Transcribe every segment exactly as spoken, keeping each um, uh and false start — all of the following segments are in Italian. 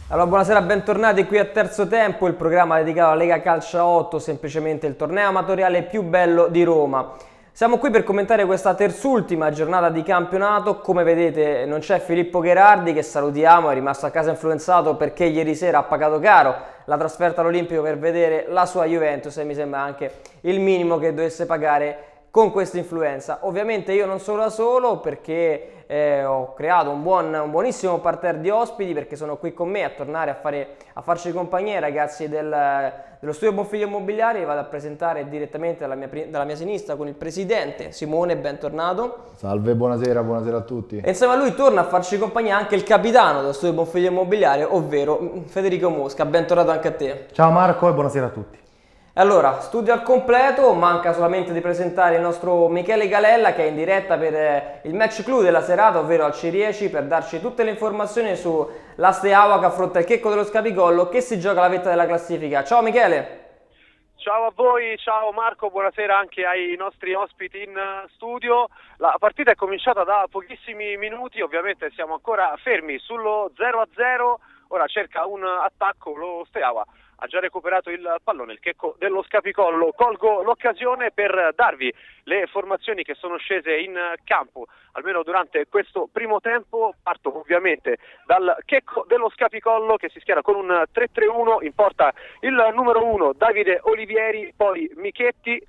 Allora, buonasera, bentornati qui a Terzo Tempo, il programma dedicato alla Lega Calcio a otto, semplicemente il torneo amatoriale più bello di Roma. Siamo qui per commentare questa terzultima giornata di campionato. Come vedete non c'è Filippo Gherardi, che salutiamo, è rimasto a casa influenzato perché ieri sera ha pagato caro la trasferta all'Olimpico per vedere la sua Juventus e mi sembra anche il minimo che dovesse pagare con questa influenza. Ovviamente io non sono da solo perché eh, ho creato un, buon, un buonissimo parterre di ospiti, perché sono qui con me a tornare a, fare, a farci compagnia i ragazzi del, dello studio Bonfiglio Immobiliare. Vi vado a presentare direttamente dalla mia, dalla mia sinistra con il presidente Simone, bentornato. Salve, buonasera, buonasera a tutti. E insieme a lui torna a farci compagnia anche il capitano dello studio Bonfiglio Immobiliare, ovvero Federico Mosca, bentornato anche a te. Ciao Marco e buonasera a tutti. Allora, studio al completo, manca solamente di presentare il nostro Michele Galella, che è in diretta per eh, il match clou della serata, ovvero al Cirieci, per darci tutte le informazioni sulla Steaua che affronta il Checco dello Scapicollo, che si gioca la vetta della classifica. Ciao Michele! Ciao a voi, ciao Marco, buonasera anche ai nostri ospiti in studio. La partita è cominciata da pochissimi minuti, ovviamente siamo ancora fermi sullo zero a zero, ora cerca un attacco lo Steaua. Ha già recuperato il pallone, il Checco dello Scapicollo. Colgo l'occasione per darvi le formazioni che sono scese in campo, almeno durante questo primo tempo. Parto ovviamente dal Checco dello Scapicollo, che si schiera con un tre tre uno, in porta il numero uno Davide Olivieri, poi Michetti,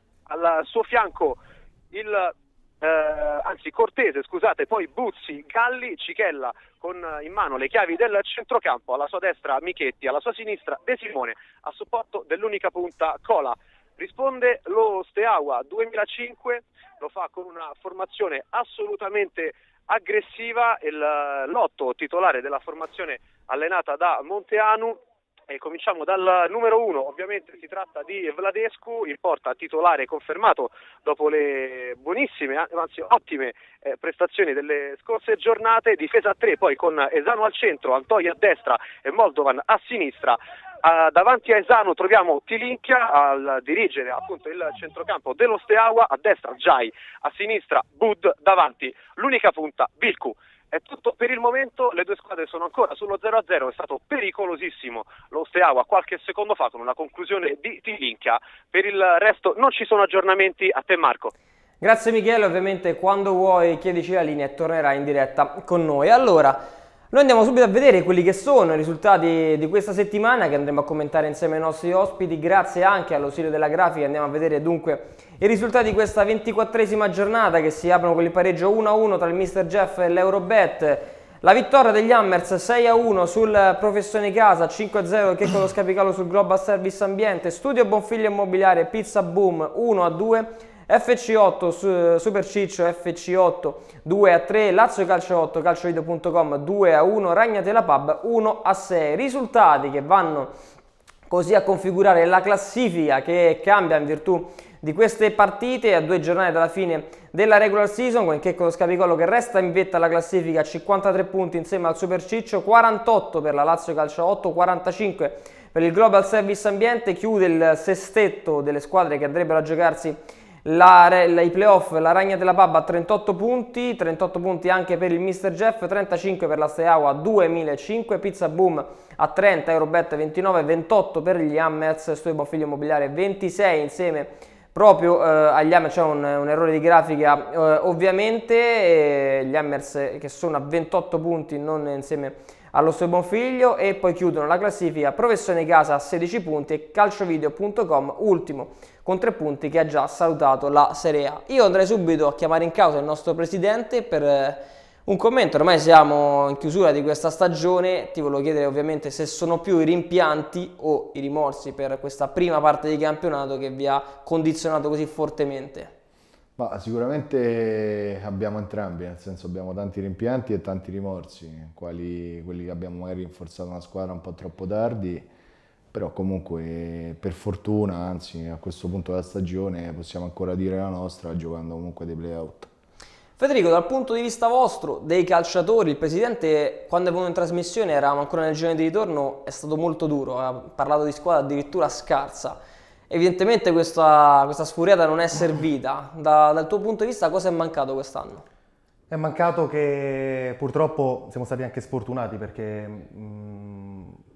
al suo fianco il... Eh, anzi Cortese, scusate, poi Buzzi, Galli, Cichella con in mano le chiavi del centrocampo, alla sua destra Michetti, alla sua sinistra De Simone, a supporto dell'unica punta Cola. Risponde lo Steaua duemilacinque, lo fa con una formazione assolutamente aggressiva, il lotto titolare della formazione allenata da Monteanu. E cominciamo dal numero uno, ovviamente si tratta di Vladescu, in porta titolare confermato dopo le buonissime, anzi ottime eh, prestazioni delle scorse giornate. Difesa a tre, poi con Esanu al centro, Antoi a destra e Moldovan a sinistra. Uh, davanti a Esanu troviamo Tilinchia a dirigere appunto il centrocampo dello Steaua, a destra Giai, a sinistra Bud, davanti l'unica punta Vilcu. È tutto per il momento, le due squadre sono ancora sullo zero a zero, è stato pericolosissimo lo Steaua qualche secondo fa con una conclusione di Tilinchia. Per il resto non ci sono aggiornamenti. A te Marco. Grazie Michele, ovviamente quando vuoi chiedici la linea e tornerai in diretta con noi. Allora, noi andiamo subito a vedere quelli che sono i risultati di questa settimana, che andremo a commentare insieme ai nostri ospiti. Grazie anche all'ausilio della grafica andiamo a vedere dunque i risultati di questa ventiquattresima giornata, che si aprono con il pareggio uno a uno tra il mister Jeff e l'Eurobet. La vittoria degli Hammers sei a uno sul Professione Casa, cinque a zero il Checco dello Scapicollo sul Global Service Ambiente, Studio Bonfiglio Immobiliare Pizza Boom uno a due, F C otto Super Ciccio F C otto due a tre, Lazio Calcio otto calciovideo punto com due a uno, Ragnatela Pub uno a sei. Risultati che vanno così a configurare la classifica, che cambia in virtù di queste partite a due giornate dalla fine della regular season, con il Checco dello Scapicollo che resta in vetta alla classifica a cinquantatré punti insieme al Super Ciccio, quarantotto per la Lazio Calcio otto, quarantacinque per il Global Service Ambiente. Chiude il sestetto delle squadre che andrebbero a giocarsi La, la, i playoff, la Ragnatela Pub a trentotto punti, trentotto punti anche per il mister Jeff, trentacinque per la Steaua, duemilacinque, Pizza Boom a trenta, Eurobet ventinove, ventotto per gli Hammers, Studio Bonfiglio Immobiliare ventisei insieme proprio eh, agli Hammers. C'è un, un errore di grafica eh, ovviamente, eh, gli Hammers che sono a ventotto punti, non insieme allo Studio Bonfiglio, e poi chiudono la classifica Professione Casa a sedici punti e calciovideo punto com ultimo con tre punti, che ha già salutato la Serie A. Io andrei subito a chiamare in causa il nostro presidente per eh, un commento. Ormai siamo in chiusura di questa stagione, ti volevo chiedere ovviamente se sono più i rimpianti o i rimorsi per questa prima parte di campionato che vi ha condizionato così fortemente. Ma sicuramente abbiamo entrambi, nel senso abbiamo tanti rimpianti e tanti rimorsi, quali quelli che abbiamo magari rinforzato una squadra un po' troppo tardi, però comunque per fortuna, anzi a questo punto della stagione possiamo ancora dire la nostra, giocando comunque dei play-out. Federico, dal punto di vista vostro, dei calciatori, il presidente quando è venuto in trasmissione, eravamo ancora nel girone di ritorno, è stato molto duro, ha parlato di squadra addirittura scarsa. Evidentemente questa, questa sfuriata non è servita. Da, dal tuo punto di vista cosa è mancato quest'anno? È mancato che purtroppo siamo stati anche sfortunati, perché mh,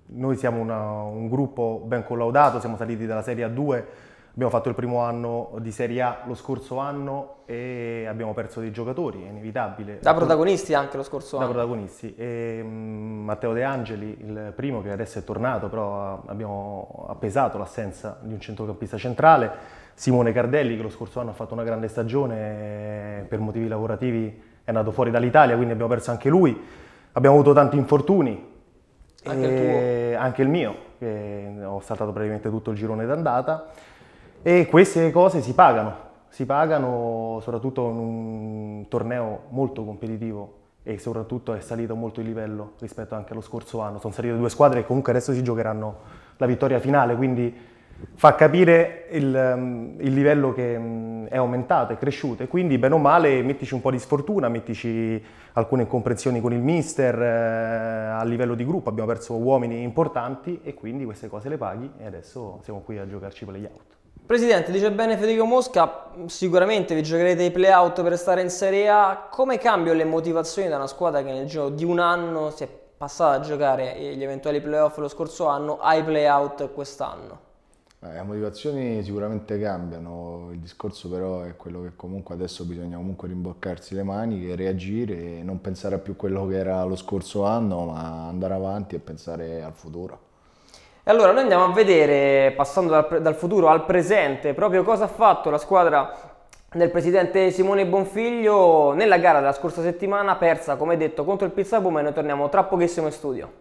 Noi siamo una, un gruppo ben collaudato, siamo saliti dalla Serie A due, abbiamo fatto il primo anno di Serie A lo scorso anno e abbiamo perso dei giocatori, è inevitabile. Da protagonisti anche lo scorso da anno. Da protagonisti. E, um, Matteo De Angeli, il primo che adesso è tornato, però abbiamo appesato l'assenza di un centrocampista centrale. Simone Cardelli, che lo scorso anno ha fatto una grande stagione, per motivi lavorativi è andato fuori dall'Italia, quindi abbiamo perso anche lui. Abbiamo avuto tanti infortuni, anche il tuo? Anche il mio, che ho saltato praticamente tutto il girone d'andata. E queste cose si pagano, si pagano soprattutto in un torneo molto competitivo e soprattutto è salito molto il livello rispetto anche allo scorso anno. Sono salite due squadre che comunque adesso si giocheranno la vittoria finale, quindi fa capire il, il livello che è aumentato, è cresciuto e quindi bene o male mettici un po' di sfortuna, mettici alcune incomprensioni con il mister, eh, a livello di gruppo abbiamo perso uomini importanti e quindi queste cose le paghi e adesso siamo qui a giocarci play-out. Presidente, dice bene Federico Mosca, sicuramente vi giocherete i play-out per stare in Serie A. Come cambiano le motivazioni da una squadra che nel giro di un anno si è passata a giocare gli eventuali play-off lo scorso anno ai play-out quest'anno? Eh, le motivazioni sicuramente cambiano, il discorso però è quello che comunque adesso bisogna comunque rimboccarsi le maniche, reagire e non pensare a più quello che era lo scorso anno, ma andare avanti e pensare al futuro. E allora noi andiamo a vedere, passando dal, dal futuro al presente, proprio cosa ha fatto la squadra del presidente Simone Bonfiglio nella gara della scorsa settimana, persa come detto contro il Pizzabum, e noi torniamo tra pochissimo in studio.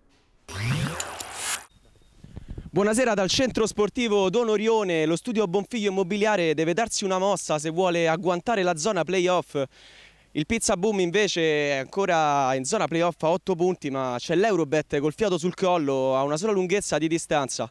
Buonasera dal centro sportivo Don Orione. Lo studio Bonfiglio Immobiliare deve darsi una mossa se vuole agguantare la zona playoff. Il Pizzabum invece è ancora in zona playoff a otto punti, ma c'è l'Eurobet col fiato sul collo a una sola lunghezza di distanza.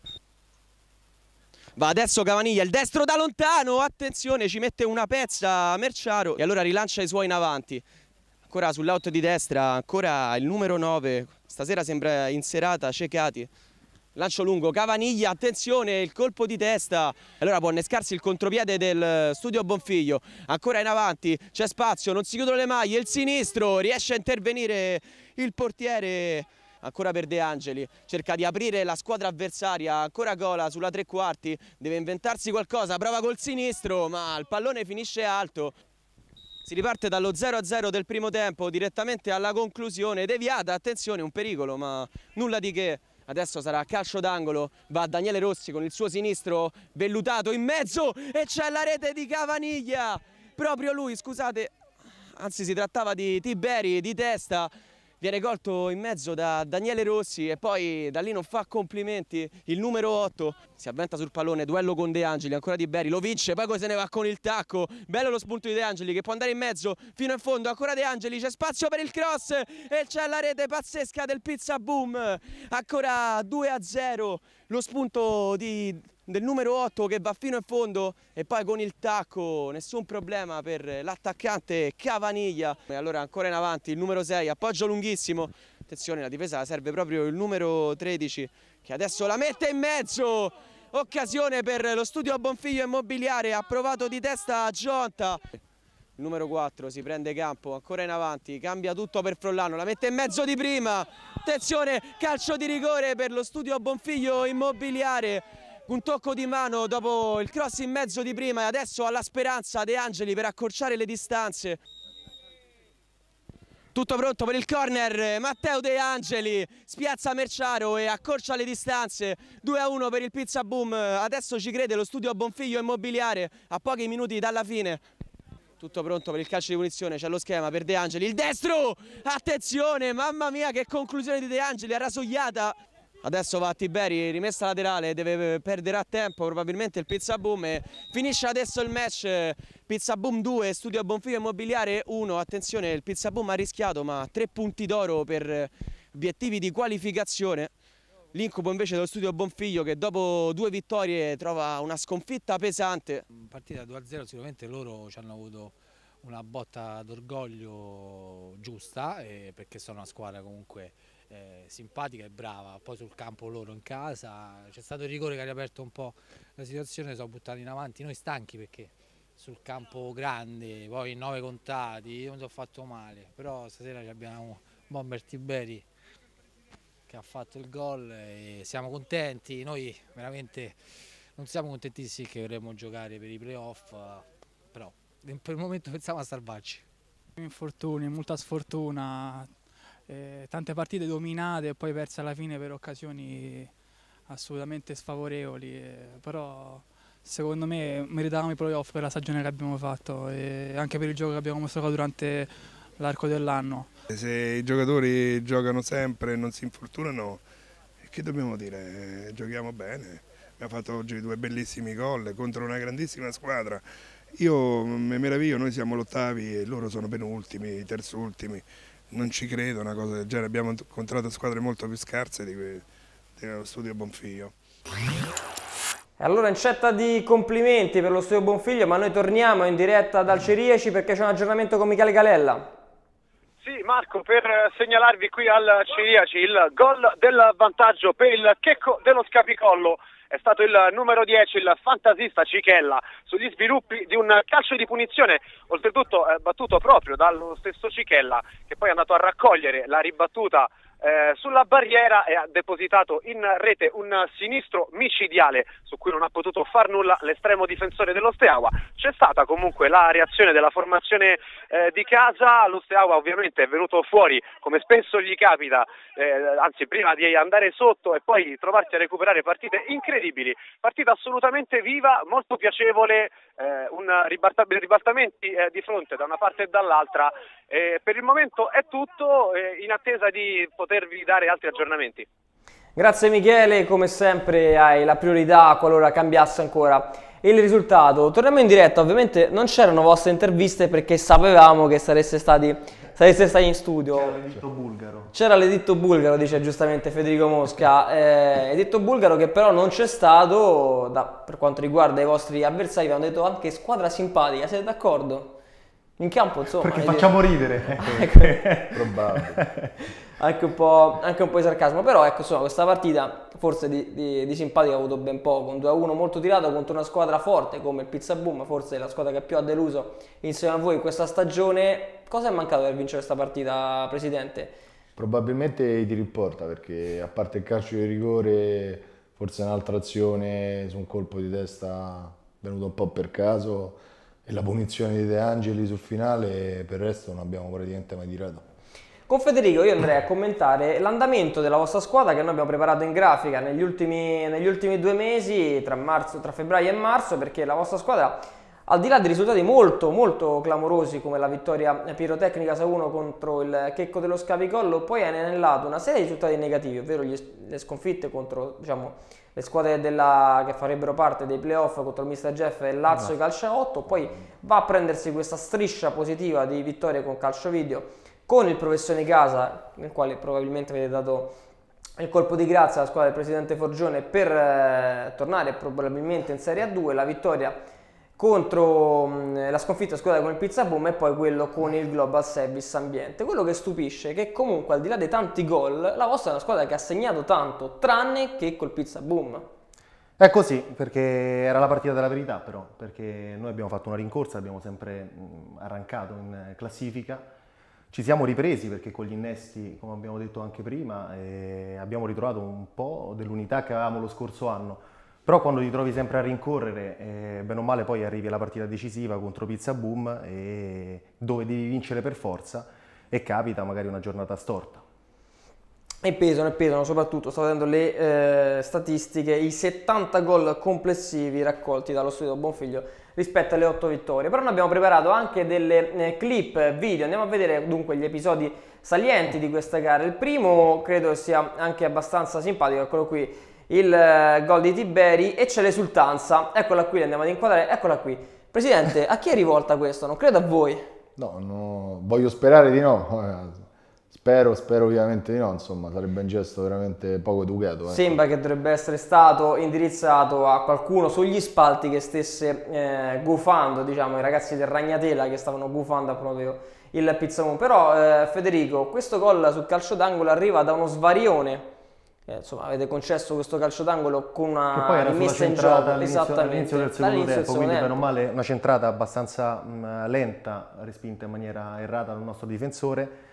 Va adesso Cavaniglia, il destro da lontano, attenzione, ci mette una pezza Merciaro e allora rilancia i suoi in avanti. Ancora sull'out di destra, ancora il numero nove, stasera sembra in serata Cecati. Lancio lungo, Cavaniglia, attenzione, il colpo di testa. Allora può innescarsi il contropiede del studio Bonfiglio. Ancora in avanti, c'è spazio, non si chiudono le maglie. Il sinistro, riesce a intervenire il portiere. Ancora per De Angeli, cerca di aprire la squadra avversaria. Ancora Gola sulla tre quarti, deve inventarsi qualcosa. Prova col sinistro, ma il pallone finisce alto. Si riparte dallo zero a zero del primo tempo, direttamente alla conclusione. Deviata, attenzione, un pericolo, ma nulla di che. Adesso sarà calcio d'angolo, va Daniele Rossi con il suo sinistro vellutato in mezzo e c'è la rete di Cavaniglia, proprio lui, scusate, anzi si trattava di Tiberi, di testa, viene colto in mezzo da Daniele Rossi e poi da lì non fa complimenti il numero otto, si avventa sul pallone, duello con De Angeli, ancora Tiberi, lo vince, poi se ne va con il tacco, bello lo spunto di De Angeli che può andare in mezzo fino in fondo, ancora De Angeli, c'è spazio per il cross e c'è la rete pazzesca del Pizzabum, ancora due a zero, lo spunto di... del numero otto che va fino in fondo e poi con il tacco nessun problema per l'attaccante Cavaniglia. E allora ancora in avanti il numero sei, appoggio lunghissimo, attenzione la difesa serve proprio il numero tredici che adesso la mette in mezzo, occasione per lo studio Bonfiglio Immobiliare, ha provato di testa a Gionta. Il numero quattro si prende campo, ancora in avanti, cambia tutto per Frollano, la mette in mezzo di prima, attenzione, calcio di rigore per lo studio Bonfiglio Immobiliare. Un tocco di mano dopo il cross in mezzo di prima e adesso alla speranza De Angeli per accorciare le distanze. Tutto pronto per il corner, Matteo De Angeli spiazza Merciaro e accorcia le distanze, due a uno per il Pizzabum, adesso ci crede lo studio Bonfiglio Immobiliare a pochi minuti dalla fine. Tutto pronto per il calcio di punizione, c'è lo schema per De Angeli, il destro, attenzione, mamma mia che conclusione di De Angeli, ha rasugliata. Adesso va a Tiberi, rimessa laterale, deve perdere a tempo probabilmente il Pizzabum e finisce adesso il match. Pizzabum due, studio Bonfiglio Immobiliare uno, attenzione il Pizzabum ha rischiato ma tre punti d'oro per obiettivi di qualificazione. L'incubo invece dello studio Bonfiglio che dopo due vittorie trova una sconfitta pesante. Partita due a zero, sicuramente loro ci hanno avuto una botta d'orgoglio giusta eh, perché sono una squadra comunque Eh, simpatica e brava, poi sul campo loro in casa c'è stato il rigore che ha riaperto un po' la situazione, sono buttati in avanti, noi stanchi perché sul campo grande, poi nove contati, io mi sono fatto male, però stasera abbiamo Bomber Tiberi che che ha fatto il gol e siamo contenti. Noi veramente non siamo contentissimi che vorremmo giocare per i playoff, però per il momento pensiamo a salvarci. Infortuni, molta sfortuna, eh, tante partite dominate e poi perse alla fine per occasioni assolutamente sfavorevoli, eh, però secondo me meritavamo i playoff per la stagione che abbiamo fatto e anche per il gioco che abbiamo mostrato durante l'arco dell'anno. Se i giocatori giocano sempre e non si infortunano, che dobbiamo dire? Giochiamo bene, abbiamo fatto oggi due bellissimi gol contro una grandissima squadra. Io mi meraviglio, noi siamo l'ottavi e loro sono penultimi, terzultimi, non ci credo una cosa del genere, abbiamo incontrato squadre molto più scarse di que dello Studio Bonfiglio. E allora incetta di complimenti per lo Studio Bonfiglio, ma noi torniamo in diretta dal Cerieci perché c'è un aggiornamento con Michele Galella. Sì, Marco, per segnalarvi qui al Ceriaci il gol del vantaggio per il Checco dello Scapicollo. È stato il numero dieci, il fantasista Cichella, sugli sviluppi di un calcio di punizione, oltretutto eh, battuto proprio dallo stesso Cichella, che poi è andato a raccogliere la ribattuta eh, sulla barriera e ha depositato in rete un sinistro micidiale su cui non ha potuto far nulla l'estremo difensore dello Steaua. C'è stata comunque la reazione della formazione eh, di casa, lo Steaua ovviamente è venuto fuori come spesso gli capita, eh, anzi prima di andare sotto e poi trovarsi a recuperare partite incredibili, partita assolutamente viva, molto piacevole, eh, un ribaltamenti eh, di fronte da una parte e dall'altra. Eh, per il momento è tutto, eh, in attesa di potervi dare altri aggiornamenti. Grazie Michele, come sempre hai la priorità qualora cambiasse ancora il risultato. Torniamo in diretta, ovviamente non c'erano vostre interviste perché sapevamo che sareste stati, sareste stati in studio. C'era l'editto bulgaro. C'era l'editto bulgaro, dice giustamente Federico Mosca, eh, editto bulgaro che però non c'è stato da, per quanto riguarda i vostri avversari, vi hanno detto anche squadra simpatica, siete d'accordo? In campo insomma. Perché facciamo detto... ridere. Ecco. Probabile. Anche un, po', anche un po' di sarcasmo, però ecco insomma questa partita forse di, di, di simpatica ha avuto ben poco, un due a uno molto tirato contro una squadra forte come il Pizza Boom, forse la squadra che più ha deluso insieme a voi in questa stagione. Cosa è mancato per vincere questa partita, Presidente? Probabilmente i tiri in porta, perché a parte il calcio di rigore, forse un'altra azione su un colpo di testa venuto un po' per caso e la punizione di De Angeli sul finale, per il resto non abbiamo praticamente mai tirato. Con Federico io andrei a commentare l'andamento della vostra squadra che noi abbiamo preparato in grafica negli ultimi, negli ultimi due mesi, tra, marzo, tra febbraio e marzo, perché la vostra squadra, al di là di risultati molto molto clamorosi come la vittoria pirotecnica sei a uno contro il Checco dello Scapicollo, poi ha inenellato una serie di risultati negativi, ovvero gli, le sconfitte contro, diciamo, le squadre della, che farebbero parte dei playoff contro il mister Jeff e Lazio e Calcio otto, poi va a prendersi questa striscia positiva di vittorie con Calcio Video, con il Professione Casa, nel quale probabilmente avete dato il colpo di grazia alla squadra del Presidente Forgione per eh, tornare probabilmente in Serie A due, la vittoria contro mh, la sconfitta scusate, con il Pizza Boom e poi quello con il Global Service Ambiente. Quello che stupisce è che comunque al di là dei tanti gol, la vostra è una squadra che ha segnato tanto, tranne che col Pizza Boom. È così, perché era la partita della verità però, perché noi abbiamo fatto una rincorsa, abbiamo sempre mh, arrancato in classifica. Ci siamo ripresi perché con gli innesti, come abbiamo detto anche prima, eh, abbiamo ritrovato un po' dell'unità che avevamo lo scorso anno. Però quando ti trovi sempre a rincorrere, eh, bene o male poi arrivi alla partita decisiva contro Pizza Boom, eh, dove devi vincere per forza e capita magari una giornata storta. E pesano, e pesano soprattutto, sto vedendo le eh, statistiche, i settanta gol complessivi raccolti dallo Studio Bonfiglio rispetto alle otto vittorie. Però noi abbiamo preparato anche delle eh, clip video, andiamo a vedere dunque gli episodi salienti di questa gara. Il primo credo sia anche abbastanza simpatico, eccolo qui, il eh, gol di Tiberi, e c'è l'esultanza, eccola qui, andiamo ad inquadrare, eccola qui. Presidente, a chi è rivolta questo? Non credo a voi. No, no, voglio sperare di no. Spero, spero ovviamente di no, insomma, sarebbe un gesto veramente poco educato. Ecco. Sembra che dovrebbe essere stato indirizzato a qualcuno sugli spalti che stesse eh, gufando, diciamo, i ragazzi del Ragnatela che stavano gufando proprio il Pizza Boom. Però, eh, Federico, questo gol sul calcio d'angolo arriva da uno svarione. Eh, insomma, avete concesso questo calcio d'angolo con una rimessa in gioco, esattamente, all'inizio del secondo tempo, quindi tempo. meno male una centrata abbastanza mh, lenta, respinta in maniera errata dal nostro difensore.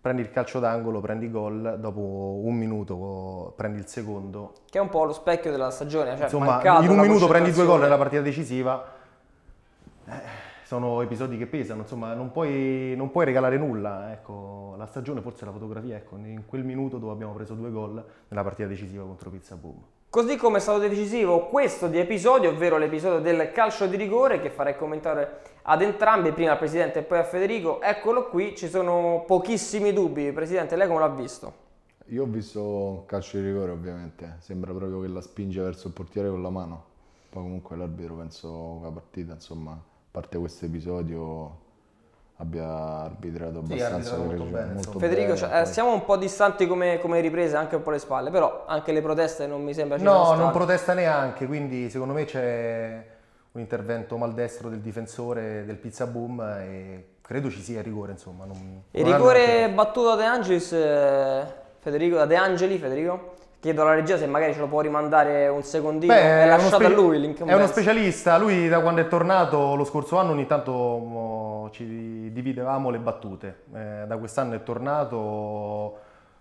prendi il calcio d'angolo, prendi gol, dopo un minuto prendi il secondo. Che è un po' lo specchio della stagione, cioè insomma, in un minuto prendi due gol nella partita decisiva, eh, sono episodi che pesano, insomma, non puoi, non puoi regalare nulla, ecco, la stagione, forse la fotografia, ecco, in quel minuto dove abbiamo preso due gol nella partita decisiva contro Pizza Boom. Così come è stato decisivo questo di episodio, ovvero l'episodio del calcio di rigore, che farei commentare ad entrambi, prima al Presidente e poi a Federico. Eccolo qui, ci sono pochissimi dubbi. Presidente, lei come l'ha visto? Io ho visto calcio di rigore, ovviamente, sembra proprio che la spinge verso il portiere con la mano. Poi comunque l'arbitro, penso, la partita, insomma, a parte questo episodio, abbia arbitrato abbastanza, sì, molto bene, molto Federico, bene, cioè, poi... eh, siamo un po' distanti come, come riprese, anche un po' le spalle, però anche le proteste non mi sembra ci no, siano non state. protesta neanche, quindi secondo me c'è un intervento maldestro del difensore del Pizza Boom e credo ci sia rigore, insomma. Non, Il non rigore battuto da De Angelis, eh, Federico, da De Angeli, Federico? Chiedo alla regia se magari ce lo può rimandare un secondino. Beh, è è lasciato uno a lui l'incombenza. È uno specialista, lui da quando è tornato lo scorso anno ogni tanto mo, ci dividevamo le battute, eh, da quest'anno è tornato,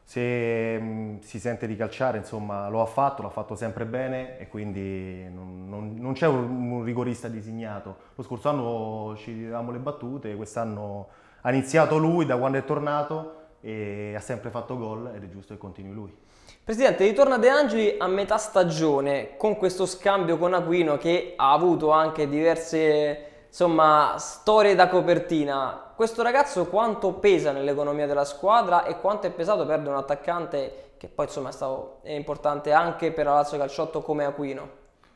se mh, si sente di calciare, insomma, lo ha fatto, l'ha fatto sempre bene e quindi non, non, non c'è un, un rigorista designato. Lo scorso anno ci dividevamo le battute, quest'anno ha iniziato lui da quando è tornato e ha sempre fatto gol ed è giusto che continui lui. Presidente, ritorna De Angeli a metà stagione con questo scambio con Aquino che ha avuto anche diverse, insomma, storie da copertina. Questo ragazzo quanto pesa nell'economia della squadra e quanto è pesato perdere un attaccante che poi insomma è stato è importante anche per la Lazio Calciotto come Aquino?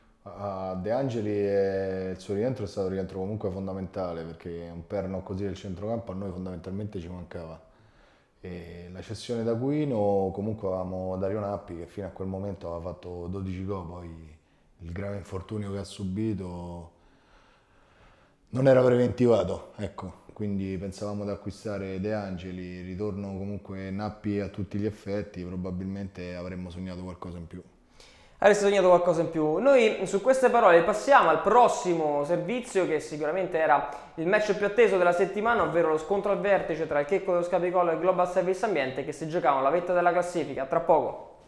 A De Angeli è... il suo rientro è stato un rientro comunque fondamentale, perché un perno così del centrocampo a noi fondamentalmente ci mancava. E la cessione d'Aquino, comunque avevamo Dario Nappi che fino a quel momento aveva fatto dodici gol, poi il grave infortunio che ha subito non era preventivato, ecco, quindi pensavamo di acquistare De Angeli, ritorno comunque Nappi a tutti gli effetti, probabilmente avremmo sognato qualcosa in più. Avreste sognato qualcosa in più. Noi su queste parole passiamo al prossimo servizio, che sicuramente era il match più atteso della settimana, ovvero lo scontro al vertice tra il Checco dello Scapicolo e il Global Service Ambiente, che si giocavano la vetta della classifica. Tra poco.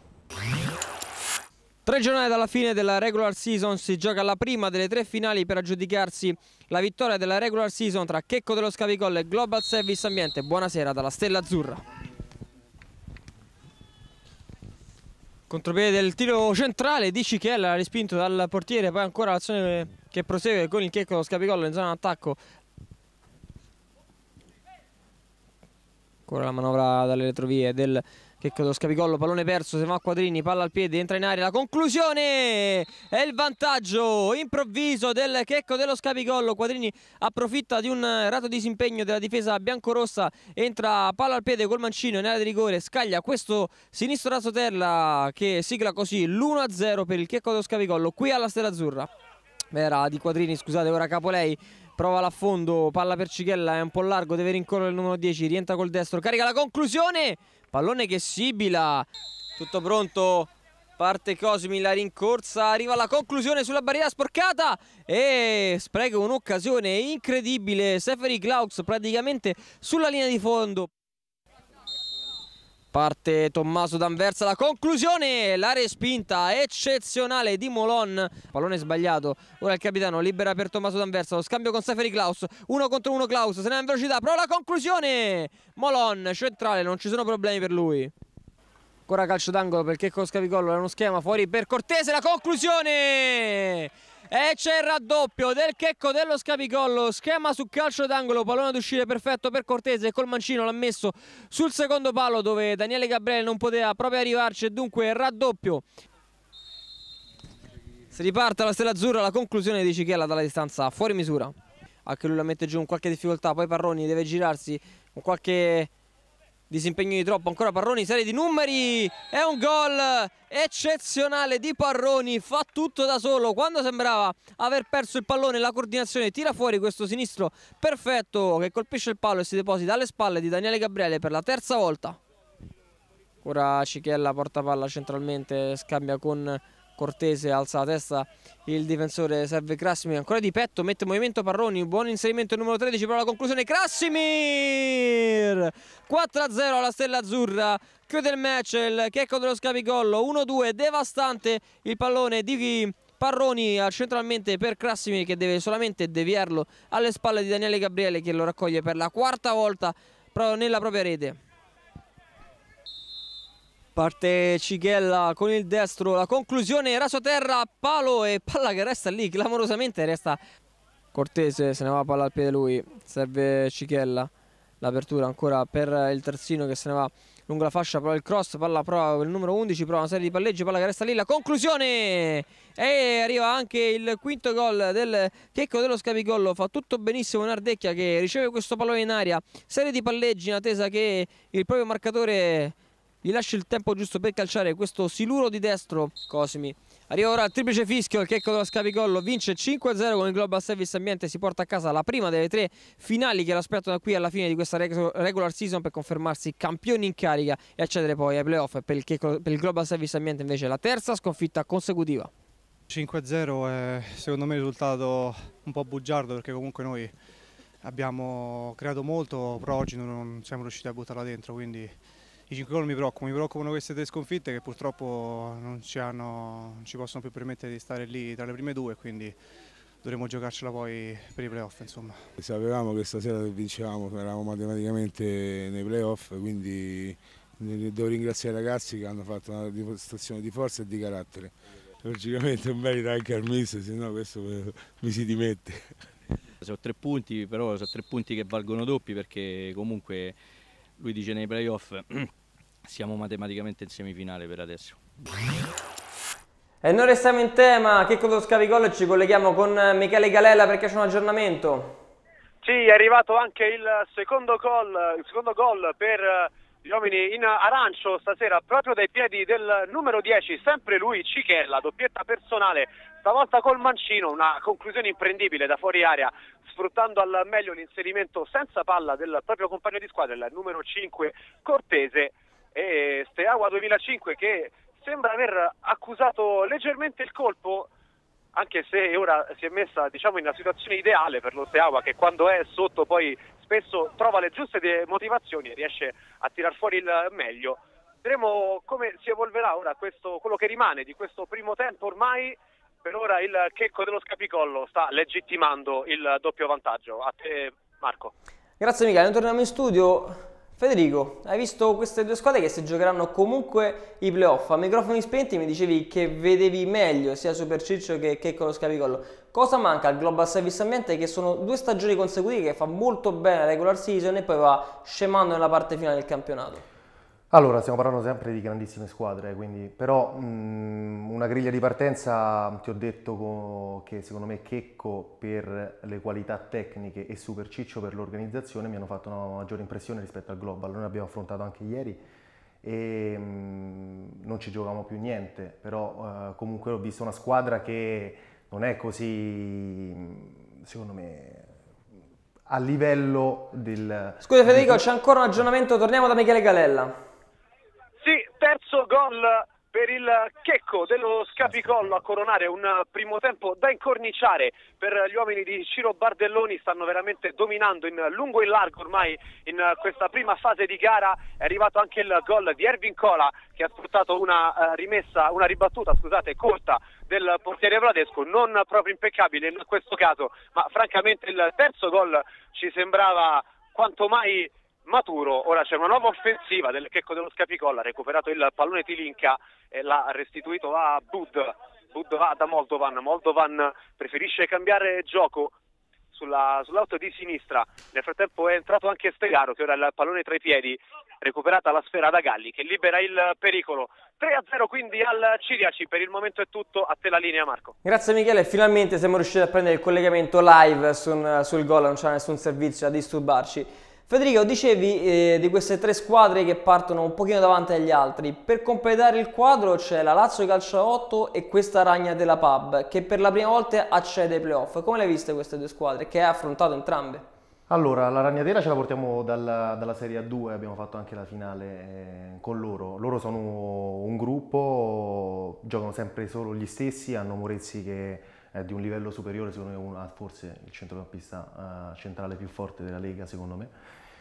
Tre giornate dalla fine della regular season si gioca la prima delle tre finali per aggiudicarsi la vittoria della regular season tra Checco dello Scapicolo e Global Service Ambiente. Buonasera dalla Stella Azzurra. Contropiede del tiro centrale di Cichella, respinto dal portiere, poi ancora l'azione che prosegue con il Checco dello Scapicolo in zona d'attacco. Ancora la manovra dalle retrovie del Checco dello Scapicolo, pallone perso, se va a Quadrini, palla al piede, entra in area, la conclusione è il vantaggio improvviso del Checco dello Scapicolo. Quadrini approfitta di un rato disimpegno della difesa biancorossa, entra palla al piede col mancino in area di rigore, scaglia questo sinistro rasoterra che sigla così l'uno a zero per il Checco dello Scapicolo qui alla Stella Azzurra. Era di Quadrini, scusate, ora Capolei prova l'affondo, palla per Cichella, è un po' largo, deve rincorrere il numero dieci, rientra col destro, carica la conclusione, pallone che sibila, tutto pronto, parte Cosmi, la rincorsa, arriva alla conclusione sulla barriera sporcata e spreca un'occasione incredibile, Seferi Glauks praticamente sulla linea di fondo. Parte Tommaso D'Anversa, la conclusione, la respinta eccezionale di Molon, pallone sbagliato, ora il capitano libera per Tommaso D'Anversa, lo scambio con Seferi Klaus, uno contro uno Klaus, se ne va in velocità, però la conclusione, Molon centrale, non ci sono problemi per lui. Ancora calcio d'angolo per Checco Scapicolo, è uno schema fuori per Cortese, la conclusione! E c'è il raddoppio del Checco dello Scapicolo, schema su calcio d'angolo, pallone ad uscire perfetto per Cortese, col mancino l'ha messo sul secondo palo dove Daniele Gabriele non poteva proprio arrivarci e dunque raddoppio. Si riparte alla Stella Azzurra, la conclusione di Cichella dalla distanza fuori misura. Anche lui la mette giù con qualche difficoltà, poi Parroni deve girarsi con qualche disimpegno di troppo, ancora Parroni, serie di numeri, è un gol eccezionale di Parroni, fa tutto da solo, quando sembrava aver perso il pallone la coordinazione tira fuori questo sinistro perfetto che colpisce il palo e si deposita alle spalle di Daniele Gabriele per la terza volta. Ora Cichella porta palla centralmente, scambia con Cortese alza la testa il difensore, serve Krassimir, ancora di petto, mette in movimento Parroni, buon inserimento il numero tredici, però la conclusione Krassimir, quattro a zero alla Stella Azzurra, chiude il match il Checco dello Scapigollo, uno due, devastante il pallone di Parroni centralmente per Krassimir che deve solamente deviarlo alle spalle di Daniele Gabriele che lo raccoglie per la quarta volta proprio nella propria rete. Parte Cichella con il destro, la conclusione, raso terra, palo e palla che resta lì, clamorosamente resta Cortese, se ne va palla al piede lui, serve Cichella, l'apertura ancora per il terzino che se ne va lungo la fascia, però il cross, palla prova il numero undici, prova una serie di palleggi, palla che resta lì, la conclusione e arriva anche il quinto gol del Checco dello Scapigollo, fa tutto benissimo Nardecchia che riceve questo pallone in aria, serie di palleggi in attesa che il proprio marcatore gli lascia il tempo giusto per calciare questo siluro di destro. Cosimi arriva ora il triplice fischio, il Checco dello Scapigollo vince cinque a zero con il Global Service Ambiente, si porta a casa la prima delle tre finali che lo aspettano qui alla fine di questa regular season per confermarsi campioni in carica e accedere poi ai playoff. Per il, Checco, per il Global Service Ambiente invece la terza sconfitta consecutiva. cinque a zero è secondo me un risultato un po' bugiardo perché comunque noi abbiamo creato molto, però oggi non siamo riusciti a buttarla dentro, quindi i cinque gol mi preoccupano, mi preoccupano queste tre sconfitte che purtroppo non ci, hanno, non ci possono più permettere di stare lì tra le prime due, quindi dovremo giocarcela poi per i playoff. Insomma. Sapevamo che stasera vincevamo, eravamo matematicamente nei playoff, quindi devo ringraziare i ragazzi che hanno fatto una dimostrazione di forza e di carattere. Logicamente un merito anche al mister, se no questo mi si dimette. Sono tre punti, però sono tre punti che valgono doppi perché comunque lui dice nei playoff siamo matematicamente in semifinale per adesso. E noi restiamo in tema Checco dello Scapigollo e ci colleghiamo con Michele Galella perché c'è un aggiornamento. Sì, è arrivato anche il secondo gol, il secondo gol per gli uomini in arancio stasera proprio dai piedi del numero dieci, sempre lui Cichella, doppietta personale, stavolta col mancino, una conclusione imprendibile da fuori area, sfruttando al meglio l'inserimento senza palla del proprio compagno di squadra, il numero cinque Cortese, e Steaua duemilacinque che sembra aver accusato leggermente il colpo, anche se ora si è messa diciamo in una situazione ideale per lo Steaua che quando è sotto poi spesso trova le giuste motivazioni e riesce a tirar fuori il meglio. Vedremo come si evolverà ora questo, quello che rimane di questo primo tempo. Ormai per ora il Checco dello Scapigollo sta legittimando il doppio vantaggio. A te Marco. Grazie Michele, noi torniamo in studio. Federico, hai visto queste due squadre che si giocheranno comunque i playoff. A microfoni spenti mi dicevi che vedevi meglio sia Super Ciccio che Checco dello Scapigollo. Cosa manca al Global Service Ambiente? Che sono due stagioni consecutive che fa molto bene la regular season e poi va scemando nella parte finale del campionato. Allora, stiamo parlando sempre di grandissime squadre, quindi, però mh, una griglia di partenza, ti ho detto che secondo me Checco per le qualità tecniche e Super Ciccio per l'organizzazione mi hanno fatto una maggiore impressione rispetto al Global. Noi abbiamo affrontato anche ieri e mh, non ci giocavamo più niente, però uh, comunque ho visto una squadra che non è così, secondo me, a livello del... Scusa Federico, c'è ancora un aggiornamento, torniamo da Michele Galella. Sì, terzo gol per il Checco dello Scapigollo a coronare un primo tempo da incorniciare per gli uomini di Ciro Bardelloni. Stanno veramente dominando in lungo e in largo ormai in questa prima fase di gara. È arrivato anche il gol di Ervin Cola che ha sfruttato una uh, rimessa, una ribattuta scusate, corta del portiere Vladescu, non proprio impeccabile in questo caso, ma francamente il terzo gol ci sembrava quanto mai maturo. Ora c'è una nuova offensiva del Checco dello Scapigollo, ha recuperato il pallone Tilinka e l'ha restituito a Bud. Bud va da Moldovan, Moldovan preferisce cambiare gioco sulla, sull'auto di sinistra. Nel frattempo è entrato anche Stegaro che ora ha il pallone tra i piedi, recuperata la sfera da Galli che libera il pericolo. tre a zero quindi al Ciriaci, per il momento è tutto, a te la linea Marco. Grazie Michele, finalmente siamo riusciti a prendere il collegamento live sul, sul gol, non c'è nessun servizio a disturbarci. Federico, dicevi eh, di queste tre squadre che partono un pochino davanti agli altri. Per completare il quadro c'è la Lazio Calcio a otto e questa Ragna della Pub che per la prima volta accede ai playoff. Come le hai viste queste due squadre che hai affrontato entrambe? Allora, la ragnatela ce la portiamo dalla, dalla Serie A due, abbiamo fatto anche la finale eh, con loro. Loro sono un gruppo, giocano sempre solo gli stessi, hanno Morezzi che è di un livello superiore, secondo me una, forse il centrocampista uh, centrale più forte della Lega, secondo me.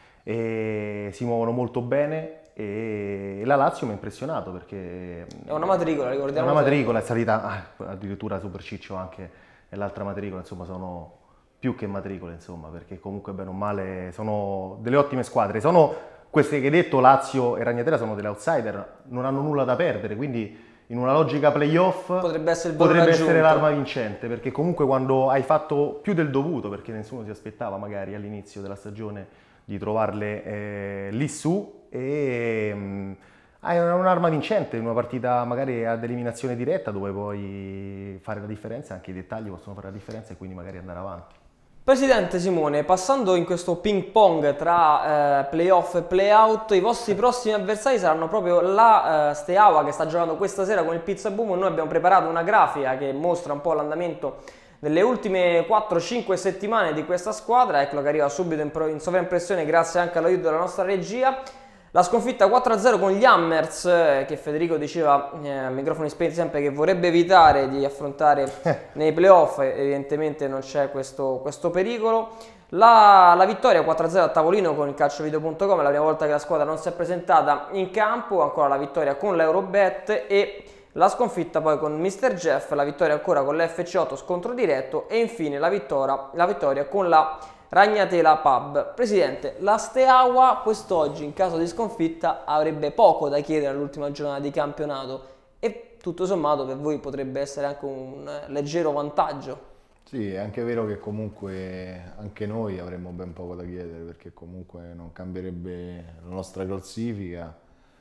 E si muovono molto bene e la Lazio mi ha impressionato perché... È una matricola, ricordiamo. È una matricola, è salita ah, addirittura Super Ciccio anche, e l'altra matricola, insomma sono... più che matricole, insomma, perché comunque bene o male sono delle ottime squadre. Sono queste che hai detto, Lazio e Ragnatela, sono delle outsider, non hanno nulla da perdere, quindi in una logica playoff potrebbe essere, potrebbe essere l'arma vincente, perché comunque quando hai fatto più del dovuto, perché nessuno si aspettava magari all'inizio della stagione di trovarle eh, lì su, e mh, hai un'arma vincente in una partita magari ad eliminazione diretta dove puoi fare la differenza, anche i dettagli possono fare la differenza e quindi magari andare avanti. Presidente Simone, passando in questo ping pong tra eh, playoff e playout, i vostri prossimi avversari saranno proprio la eh, Steaua che sta giocando questa sera con il Pizza Boom. Noi abbiamo preparato una grafica che mostra un po' l'andamento delle ultime quattro cinque settimane di questa squadra. Ecco che arriva subito in, in sovraimpressione grazie anche all'aiuto della nostra regia. La sconfitta quattro a zero con gli Hammers, eh, che Federico diceva eh, a microfoni spenti sempre che vorrebbe evitare di affrontare nei playoff, evidentemente non c'è questo, questo pericolo. La, la vittoria quattro a zero a tavolino con il calciovideo punto com, è la prima volta che la squadra non si è presentata in campo, ancora la vittoria con l'Eurobet e la sconfitta poi con mister Jeff, la vittoria ancora con l'F C otto scontro diretto e infine la vittoria, la vittoria con la Ragnatela Pub. Presidente, la Steaua quest'oggi in caso di sconfitta avrebbe poco da chiedere all'ultima giornata di campionato e tutto sommato per voi potrebbe essere anche un leggero vantaggio. Sì, è anche vero che comunque anche noi avremmo ben poco da chiedere perché comunque non cambierebbe la nostra classifica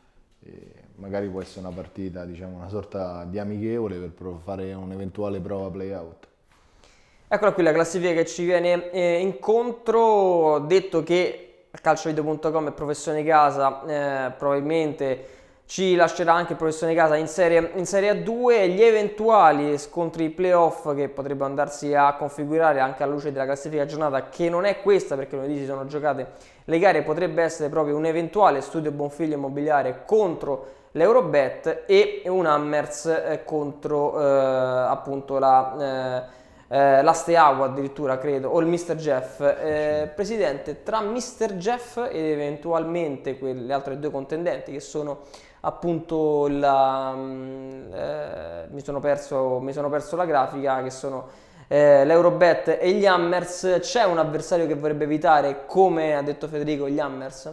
e magari può essere una partita, diciamo una sorta di amichevole per fare un'eventuale prova play-out. Eccola qui la classifica che ci viene eh, incontro, detto che calciovideo punto com e Professione Casa eh, probabilmente ci lascerà anche Professione Casa in serie, in serie A due, gli eventuali scontri playoff che potrebbero andarsi a configurare anche alla luce della classifica giornata che non è questa perché lunedì si sono giocate le gare, potrebbe essere proprio un eventuale Studio Bonfiglio Immobiliare contro l'Eurobet e un Hammers eh, contro eh, appunto la... Eh, Eh, la Steaua addirittura credo, o il mister Jeff. Eh, Presidente, tra mister Jeff ed eventualmente quelle altre due contendenti che sono appunto la, eh, mi, sono perso, mi sono perso la grafica, che sono eh, l'Eurobet e gli Hammers, c'è un avversario che vorrebbe evitare, come ha detto Federico, gli Hammers?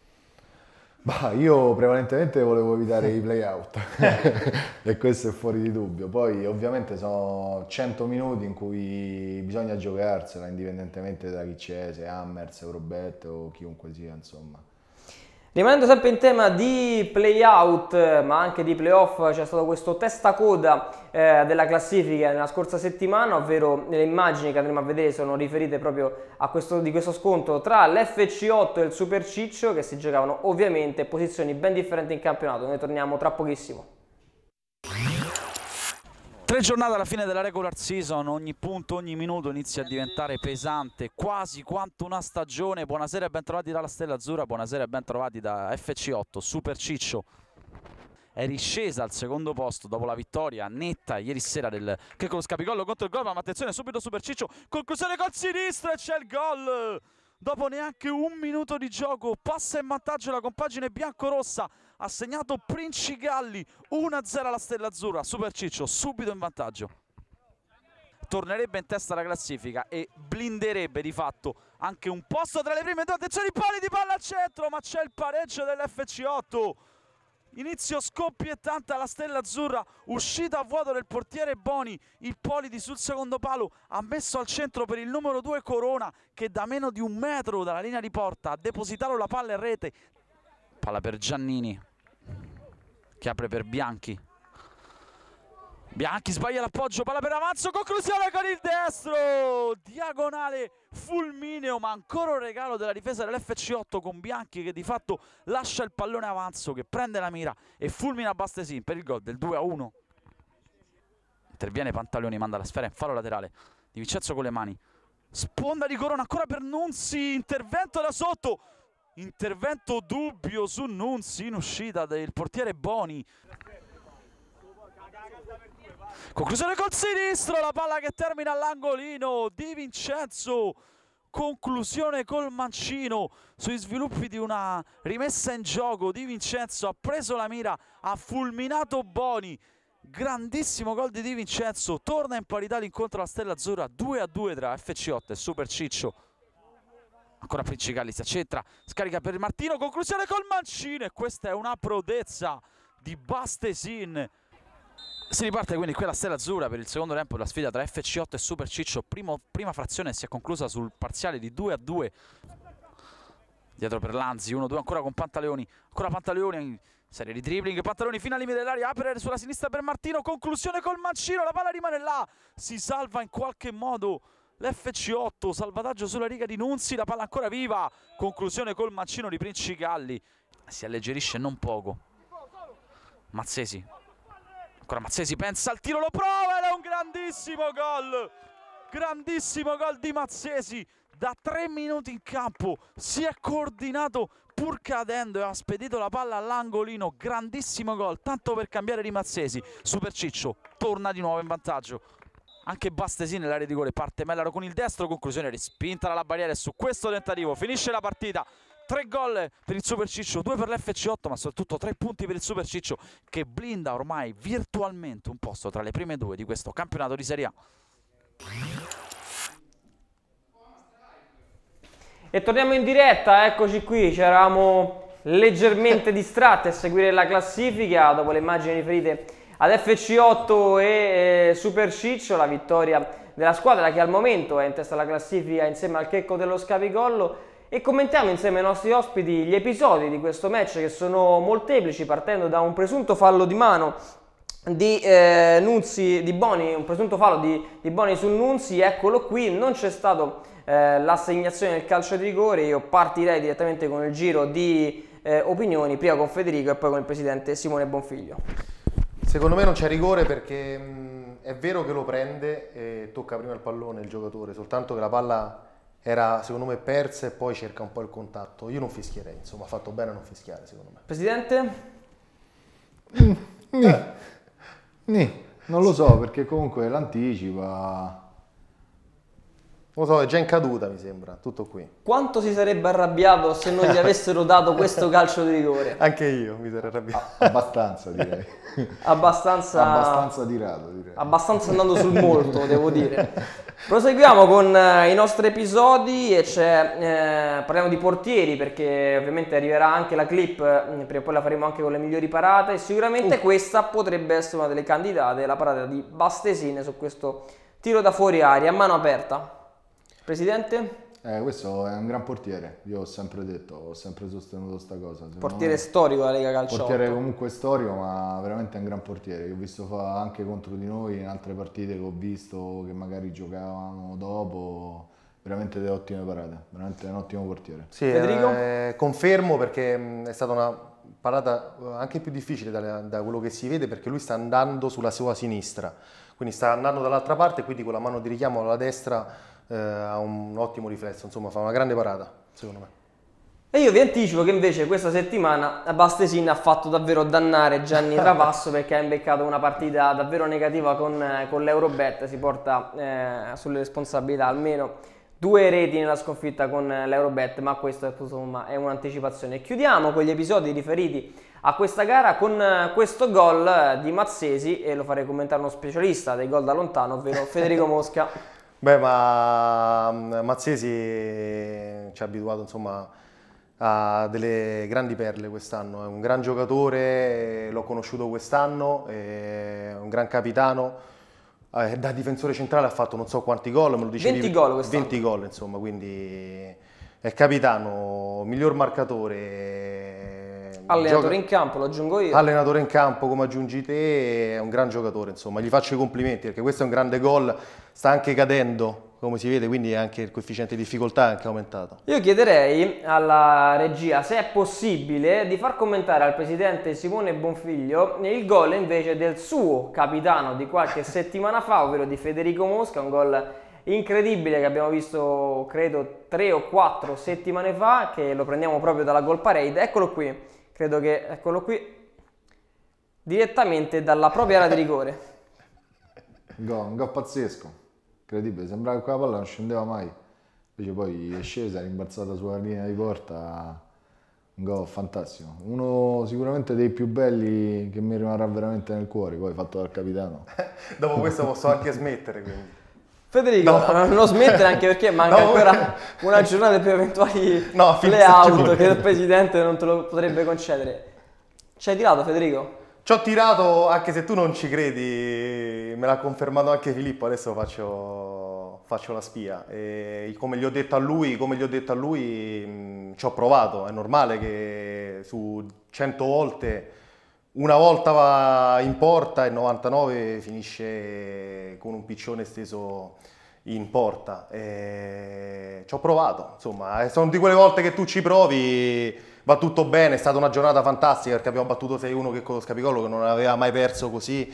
Bah, io prevalentemente volevo evitare i play-out e questo è fuori di dubbio. Poi ovviamente sono cento minuti in cui bisogna giocarsela indipendentemente da chi c'è, se Hammers, Eurobet o chiunque sia, insomma. Rimanendo sempre in tema di play-out ma anche di play-off, c'è stato questo testacoda eh, della classifica nella scorsa settimana, ovvero le immagini che andremo a vedere sono riferite proprio a questo, di questo scontro tra l'F C otto e il Super Ciccio, che si giocavano ovviamente posizioni ben differenti in campionato. Noi torniamo tra pochissimo. Tre giornate alla fine della regular season, ogni punto, ogni minuto inizia a diventare pesante, quasi quanto una stagione. Buonasera e ben trovati dalla Stella Azzurra, buonasera e ben trovati da F C otto. Super Ciccio è riscesa al secondo posto dopo la vittoria netta ieri sera del Checco Scapigollo contro il gol, ma attenzione subito Super Ciccio, conclusione col sinistro e c'è il gol! Dopo neanche un minuto di gioco passa in vantaggio la compagine biancorossa, ha segnato Princigalli, uno a zero alla Stella Azzurra, Super Ciccio subito in vantaggio. Tornerebbe in testa alla classifica e blinderebbe di fatto anche un posto tra le prime due. Attenzione i pali di palla al centro, ma c'è il pareggio dell'F C otto. Inizio scoppiettante alla Stella Azzurra, uscita a vuoto del portiere Boni, il Polidi sul secondo palo ha messo al centro per il numero due Corona che da meno di un metro dalla linea di porta ha depositato la palla in rete. Palla per Giannini che apre per Bianchi. Bianchi sbaglia l'appoggio, palla per Avanzo, conclusione con il destro, diagonale fulmineo, ma ancora un regalo della difesa dell'F C otto con Bianchi che di fatto lascia il pallone Avanzo che prende la mira e fulmina Bastesin per il gol del due a uno. Interviene Pantaleoni, manda la sfera in fallo laterale Di Vincenzo con le mani, sponda di Corona ancora per Nunzi, intervento da sotto, intervento dubbio su Nunzi in uscita del portiere Boni. Conclusione col sinistro, la palla che termina all'angolino, Di Vincenzo. Conclusione col mancino sui sviluppi di una rimessa in gioco. Di Vincenzo ha preso la mira, ha fulminato Boni. Grandissimo gol di Di Vincenzo, torna in parità l'incontro alla Stella Azzurra, due a due tra F C otto e Super Ciccio. Ancora Princicalli si accentra, scarica per Martino, conclusione col mancino, e questa è una prodezza di Bastesin. Si riparte quindi qui alla Stella Azzurra per il secondo tempo della sfida tra F C otto e Super Ciccio. Primo, prima frazione si è conclusa sul parziale di due a due. Dietro per Lanzi, uno due ancora con Pantaleoni, ancora Pantaleoni, serie di dribbling, Pantaleoni fino al limite dell'area, apre sulla sinistra per Martino, conclusione col mancino, la palla rimane là, si salva in qualche modo l'F C otto, salvataggio sulla riga di Nunzi, la palla ancora viva, conclusione col mancino di Princicalli, si alleggerisce non poco. Mazzesi, ancora Mazzesi, pensa al tiro, lo prova ed è un grandissimo gol, grandissimo gol di Mazzesi, da tre minuti in campo, si è coordinato pur cadendo e ha spedito la palla all'angolino, grandissimo gol, tanto per cambiare di Mazzesi. Super Ciccio torna di nuovo in vantaggio, anche Bastesi nell'area di rigore, parte Mellaro con il destro, conclusione respinta dalla barriera e su questo tentativo finisce la partita. Tre gol per il Super Ciccio, due per l'F C otto, ma soprattutto tre punti per il Super Ciccio, che blinda ormai virtualmente un posto tra le prime due di questo campionato di Serie A. E torniamo in diretta, eccoci qui, ci eravamo leggermente distratti a seguire la classifica dopo le immagini riferite ad F C otto e eh, Super Ciccio, la vittoria della squadra che al momento è in testa alla classifica insieme al Checco dello Scavigollo, e commentiamo insieme ai nostri ospiti gli episodi di questo match che sono molteplici, partendo da un presunto fallo di mano di eh, Nunzi, di Boni, un presunto fallo di, di Boni sul Nunzi, eccolo qui, non c'è stato eh, l'assegnazione del calcio di rigore. Io partirei direttamente con il giro di eh, opinioni, prima con Federico e poi con il presidente Simone Bonfiglio. Secondo me non c'è rigore perché mh, è vero che lo prende e tocca prima il pallone il giocatore, soltanto che la palla era secondo me persa e poi cerca un po' il contatto. Io non fischierei, insomma ha fatto bene a non fischiare secondo me. Presidente? Mm, nì. Nì, non lo so perché comunque l'anticipa. Non lo so, è già in caduta mi sembra, tutto qui. Quanto si sarebbe arrabbiato se non gli avessero dato questo calcio di rigore? Anche io mi sarei arrabbiato. Abbastanza direi. Abbastanza... Abbastanza tirato direi. Abbastanza andando sul molto, devo dire. Proseguiamo con eh, i nostri episodi e c'è, eh, parliamo di portieri perché ovviamente arriverà anche la clip, eh, prima o poi la faremo anche con le migliori parate e sicuramente uh. questa potrebbe essere una delle candidate, la parata di Bastesine su questo tiro da fuori aria a mano aperta. Presidente? Eh, questo è un gran portiere, io ho sempre detto, ho sempre sostenuto questa cosa. Portiere storico della Lega Calcio. Portiere comunque storico, ma veramente un gran portiere. Io ho visto fa anche contro di noi in altre partite che ho visto che magari giocavano dopo, veramente delle ottime parate, veramente un ottimo portiere. Sì, Federico? Eh, confermo perché è stata una parata anche più difficile da, da quello che si vede perché lui sta andando sulla sua sinistra, quindi sta andando dall'altra parte, quindi con la mano di richiamo alla destra Eh, ha un ottimo riflesso, insomma fa una grande parata secondo me. E io vi anticipo che invece questa settimana Bastesine ha fatto davvero dannare Gianni Travasso perché ha imbeccato una partita davvero negativa con, eh, con l'Eurobet, si porta eh, sulle responsabilità almeno due reti nella sconfitta con l'Eurobet, ma questo insomma è un'anticipazione. Chiudiamo con gli episodi riferiti a questa gara con questo gol di Mazzesi e lo farei commentare uno specialista dei gol da lontano, ovvero Federico Mosca. Beh, ma Mazzesi ci ha abituato insomma a delle grandi perle quest'anno, è un gran giocatore, l'ho conosciuto quest'anno, è un gran capitano, eh, da difensore centrale ha fatto non so quanti gol, me lo dicevi, venti gol quest'anno. venti gol insomma, quindi è capitano, miglior marcatore. Allenatore gioca... in campo, lo aggiungo io. Allenatore in campo, come aggiungi te, è un gran giocatore, insomma, gli faccio i complimenti perché questo è un grande gol, sta anche cadendo, come si vede, quindi anche il coefficiente di difficoltà è anche aumentato. Io chiederei alla regia se è possibile di far commentare al presidente Simone Bonfiglio il gol invece del suo capitano di qualche settimana fa, ovvero di Federico Mosca, un gol incredibile che abbiamo visto credo tre o quattro settimane fa, che lo prendiamo proprio dalla Goal Parade. Eccolo qui, credo che, eccolo qui, direttamente dalla propria area di rigore. Un gol, un gol pazzesco, incredibile, sembrava che quella palla non scendeva mai, invece poi è scesa, è rimbalzata sulla linea di porta, un gol fantastico, uno sicuramente dei più belli che mi rimarrà veramente nel cuore, poi fatto dal capitano. Dopo questo posso anche smettere, quindi. Federico, no. non smettere anche perché manca no, ancora una giornata per eventuali no, play-out che il Presidente non te lo potrebbe concedere. Ci hai tirato, Federico? Ci ho tirato, anche se tu non ci credi, me l'ha confermato anche Filippo, adesso faccio, faccio la spia. E come gli ho detto a lui, come gli ho detto a lui, mh, ci ho provato, è normale che su cento volte, una volta va in porta e novantanove finisce con un piccione steso in porta. E ci ho provato, insomma, sono di quelle volte che tu ci provi. Va tutto bene, è stata una giornata fantastica perché abbiamo battuto sei uno che con lo Scapicollo che non aveva mai perso così.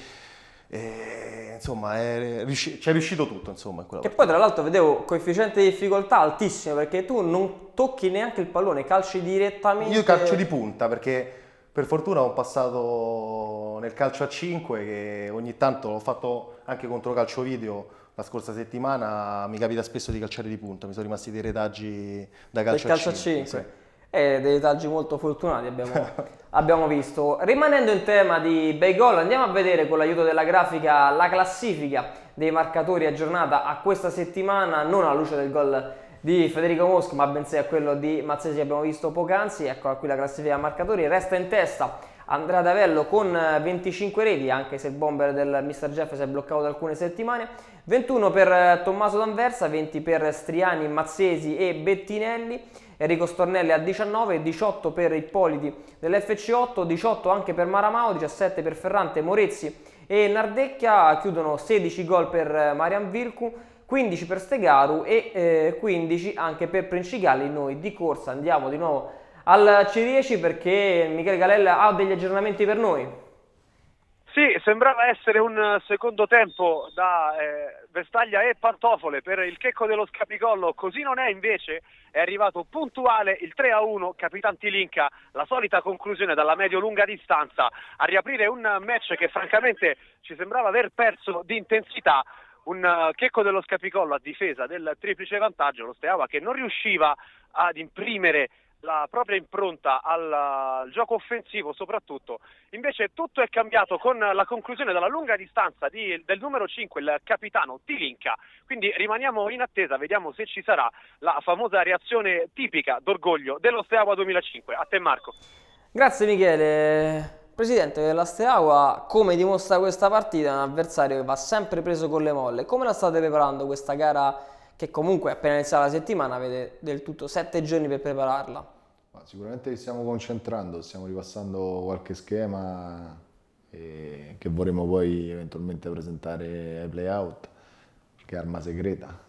E, insomma, è riusci- ci è riuscito tutto. Insomma, in quella che partita. Poi tra l'altro vedevo coefficiente di difficoltà altissimo perché tu non tocchi neanche il pallone, calci direttamente. Io calcio di punta perché per fortuna ho passato nel calcio a cinque che ogni tanto l'ho fatto anche contro calcio video. La scorsa settimana mi capita spesso di calciare di punta, mi sono rimasti dei retaggi da calcio, calcio a cinque. Sì. E dei retaggi molto fortunati abbiamo, abbiamo visto. Rimanendo in tema di bei gol, andiamo a vedere con l'aiuto della grafica la classifica dei marcatori aggiornata a questa settimana, non alla luce del gol di Federico Mosca ma bensì a quello di Mazzesi che abbiamo visto poc'anzi. Eccola qui la classifica dei marcatori. Resta in testa Andrea Davello con venticinque reti, anche se il bomber del mister Jeff si è bloccato da alcune settimane. ventuno per Tommaso D'Anversa, venti per Striani, Mazzesi e Bettinelli. Enrico Stornelli a diciannove, diciotto per Ippoliti dell'F C otto, diciotto anche per Maramao, diciassette per Ferrante, Morezzi e Nardecchia. Chiudono sedici gol per Marian Vilcu, quindici per Stegaru e eh, quindici anche per Princigalli. Noi di corsa andiamo di nuovo al C dieci perché Michele Galella ha degli aggiornamenti per noi. Sì, sembrava essere un secondo tempo da eh, Vestaglia e pantofole per il Checco dello Scapicollo, così non è invece, è arrivato puntuale il tre a uno, Capitan Tilinca, la solita conclusione dalla medio-lunga distanza, a riaprire un match che francamente ci sembrava aver perso di intensità. Un uh, Checco dello Scapicollo a difesa del triplice vantaggio, lo Steaua che non riusciva ad imprimere la propria impronta al, al gioco offensivo soprattutto. Invece tutto è cambiato con la conclusione dalla lunga distanza di, del numero cinque, il capitano Tilinca. Quindi rimaniamo in attesa, vediamo se ci sarà la famosa reazione tipica d'orgoglio dello Steaua duemilacinque. A te Marco. Grazie Michele. Presidente, la Steaua, come dimostra questa partita, è un avversario che va sempre preso con le molle. Come la state preparando questa gara che comunque appena iniziata la settimana avete del tutto sette giorni per prepararla? Ma sicuramente ci stiamo concentrando, stiamo ripassando qualche schema e che vorremmo poi eventualmente presentare ai play-out, che è arma segreta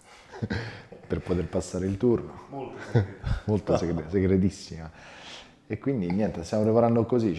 per poter passare il turno. Molto segreta. Molto segreta, segretissima. E quindi niente, stiamo preparando così,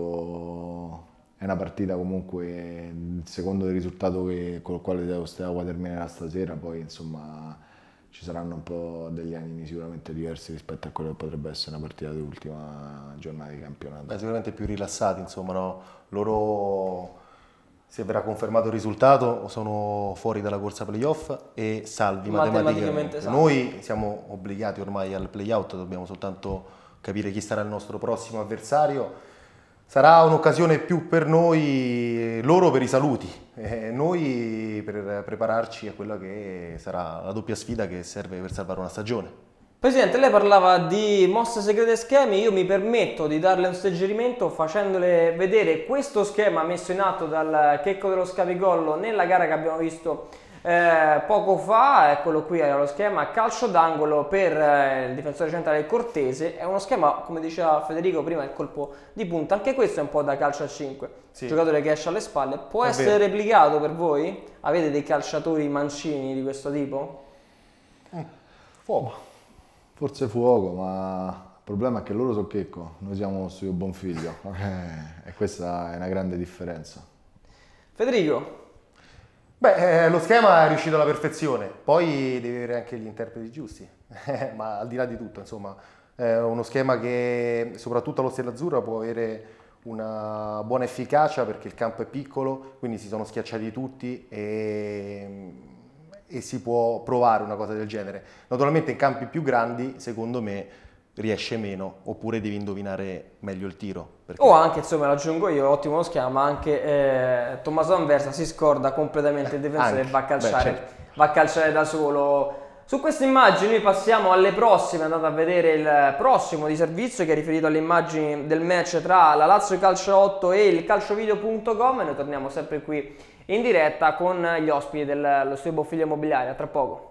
certo è una partita comunque, il secondo del risultato che, con il quale lo Steaua terminerà stasera, poi insomma ci saranno un po' degli animi sicuramente diversi rispetto a quello che potrebbe essere una partita di ultima giornata di campionato. Beh, sicuramente più rilassati, insomma, no? Loro, se verrà confermato il risultato, sono fuori dalla corsa playoff e salvi matematicamente. matematicamente salvi. Noi siamo obbligati ormai al playout, dobbiamo soltanto capire chi sarà il nostro prossimo avversario. Sarà un'occasione più per noi, loro per i saluti, eh, noi per prepararci a quella che sarà la doppia sfida che serve per salvare una stagione. Presidente, lei parlava di mosse segrete e schemi, io mi permetto di darle un suggerimento facendole vedere questo schema messo in atto dal Checco dello Scapicollo nella gara che abbiamo visto Eh, poco fa. Eccolo qui, era lo schema calcio d'angolo per eh, il difensore centrale Cortese. È uno schema, come diceva Federico prima, il colpo di punta, anche questo è un po' da calcio a cinque, sì. Giocatore che esce alle spalle, può è essere vero. Replicato per voi? Avete dei calciatori mancini di questo tipo? Eh, fuoco, forse fuoco, ma il problema è che loro sono Checco, noi siamo Studio Bonfiglio eh, e questa è una grande differenza. Federico? Beh, eh, lo schema è riuscito alla perfezione, poi devi avere anche gli interpreti giusti, ma al di là di tutto, insomma, è uno schema che soprattutto allo Stella Azzurra può avere una buona efficacia perché il campo è piccolo, quindi si sono schiacciati tutti e, e si può provare una cosa del genere. Naturalmente in campi più grandi, secondo me, riesce meno, oppure devi indovinare meglio il tiro. Perché... O anche, insomma, lo aggiungo io, ottimo lo schema, ma anche eh, Tommaso Anversa si scorda completamente il difensore e va a calciare, beh, certo. va a calciare da solo. Su queste immagini noi passiamo alle prossime, andate a vedere il prossimo di servizio che è riferito alle immagini del match tra la Lazio Calcio otto e il calciovideo punto com e noi torniamo sempre qui in diretta con gli ospiti dello studio Bonfiglio Immobiliare, a tra poco.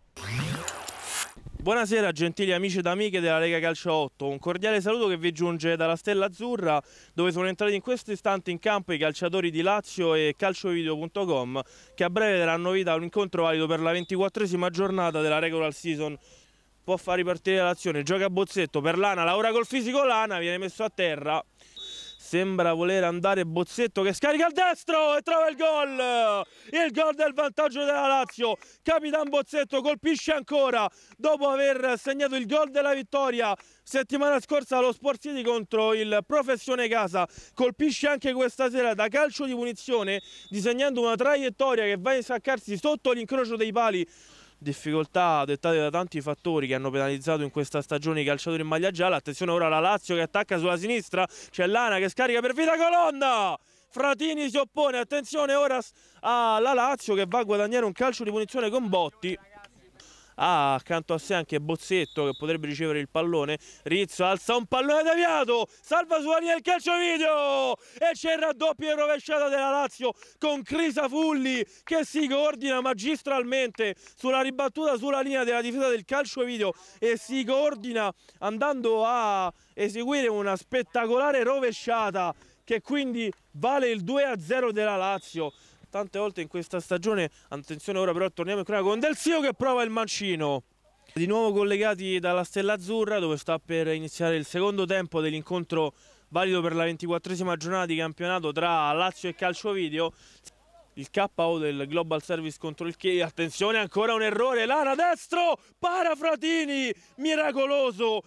Buonasera gentili amici ed amiche della Lega Calcio otto, un cordiale saluto che vi giunge dalla Stella Azzurra dove sono entrati in questo istante in campo i calciatori di Lazio e calciovideo punto com che a breve daranno vita a un incontro valido per la ventiquattresima giornata della regular season. Può far ripartire l'azione, gioca a Bozzetto per Lana, lavora col fisico Lana, viene messo a terra. Sembra voler andare Bozzetto che scarica il destro e trova il gol! Il gol del vantaggio della Lazio. Capitan Bozzetto colpisce ancora dopo aver segnato il gol della vittoria settimana scorsa allo Sport City contro il Professione Casa. Colpisce anche questa sera da calcio di punizione disegnando una traiettoria che va a insaccarsi sotto l'incrocio dei pali. Difficoltà dettate da tanti fattori che hanno penalizzato in questa stagione i calciatori in maglia gialla. Attenzione ora la Lazio che attacca sulla sinistra, c'è Lana che scarica per Vita Colonna, Fratini si oppone, attenzione ora alla Lazio che va a guadagnare un calcio di punizione con Botti. Ah, accanto a sé anche Bozzetto che potrebbe ricevere il pallone. Rizzo alza un pallone deviato, salva sulla linea del calcio video e c'è il raddoppio e rovesciata della Lazio con Crisafulli che si coordina magistralmente sulla ribattuta sulla linea della difesa del calcio video e si coordina andando a eseguire una spettacolare rovesciata che quindi vale il due a zero della Lazio. Tante volte in questa stagione, attenzione ora però torniamo in cronaca con Del Sio che prova il mancino. Di nuovo collegati dalla Stella Azzurra dove sta per iniziare il secondo tempo dell'incontro valido per la ventiquattresima giornata di campionato tra Lazio e Calciovideo. Il K O del Global Service contro il Chieri, attenzione ancora un errore, Lana destro, para Fratini, miracoloso.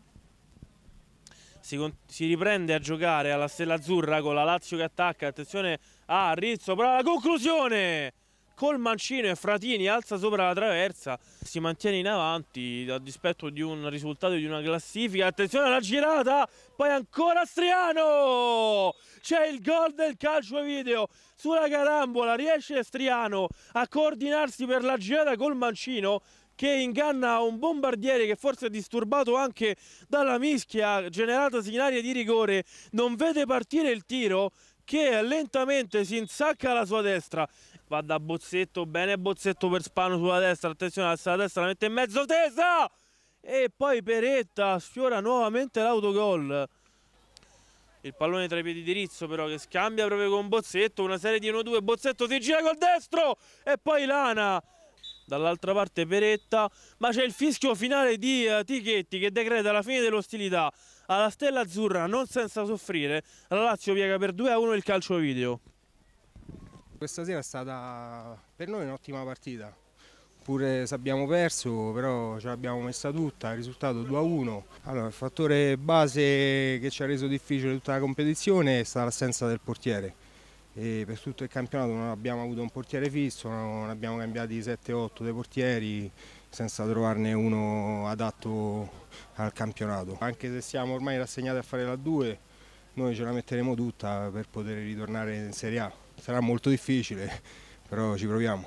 Si, si riprende a giocare alla Stella Azzurra con la Lazio che attacca, attenzione a Rizzo, però la conclusione col mancino e Fratini alza sopra la traversa, si mantiene in avanti a dispetto di un risultato di una classifica. Attenzione alla girata, poi ancora Striano, c'è il gol del calcio video sulla carambola, riesce Striano a coordinarsi per la girata col mancino che inganna un bombardiere che forse è disturbato anche dalla mischia generatasi in area di rigore, non vede partire il tiro che lentamente si insacca alla sua destra, va da Bozzetto, bene Bozzetto per Spano sulla destra, attenzione alza la destra, la mette in mezzo tesa e poi Peretta sfiora nuovamente l'autogol. Il pallone tra i piedi di Rizzo però che scambia proprio con Bozzetto, una serie di uno due, Bozzetto si gira col destro e poi Lana. Dall'altra parte Peretta, ma c'è il fischio finale di uh, Tichetti che decreta la fine dell'ostilità alla Stella Azzurra non senza soffrire. La Lazio piega per due a uno il calcio video. Questa sera è stata per noi un'ottima partita, pure se abbiamo perso però ce l'abbiamo messa tutta, il risultato due a uno. Allora, il fattore base che ci ha reso difficile tutta la competizione è stata l'assenza del portiere. E per tutto il campionato non abbiamo avuto un portiere fisso, non abbiamo cambiati sette otto dei portieri senza trovarne uno adatto al campionato. Anche se siamo ormai rassegnati a fare la due, noi ce la metteremo tutta per poter ritornare in Serie A. Sarà molto difficile, però ci proviamo.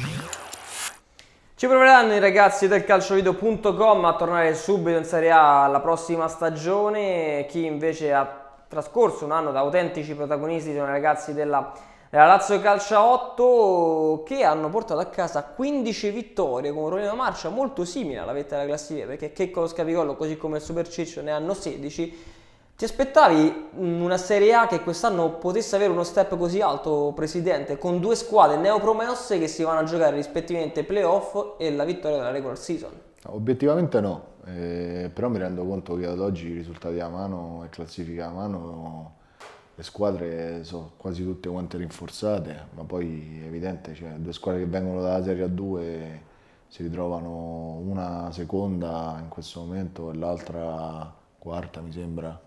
Ci proveranno i ragazzi del calciovideo punto com a tornare subito in Serie A la prossima stagione. Chi invece ha trascorso un anno da autentici protagonisti sono i ragazzi della, della Lazio Calcio otto che hanno portato a casa quindici vittorie con un ruolino marcia molto simile alla vetta della classifica, perché Checco lo Scapicollo così come il Super Ciccio ne hanno sedici. Ti aspettavi una Serie A che quest'anno potesse avere uno step così alto, Presidente, con due squadre neopromosse che si vanno a giocare rispettivamente playoff e la vittoria della regular season? Obiettivamente no. Eh, però mi rendo conto che ad oggi i risultati a mano e classifica a mano le squadre sono quasi tutte quante rinforzate, ma poi è evidente, cioè, due squadre che vengono dalla Serie A due si ritrovano una seconda in questo momento e l'altra quarta, mi sembra.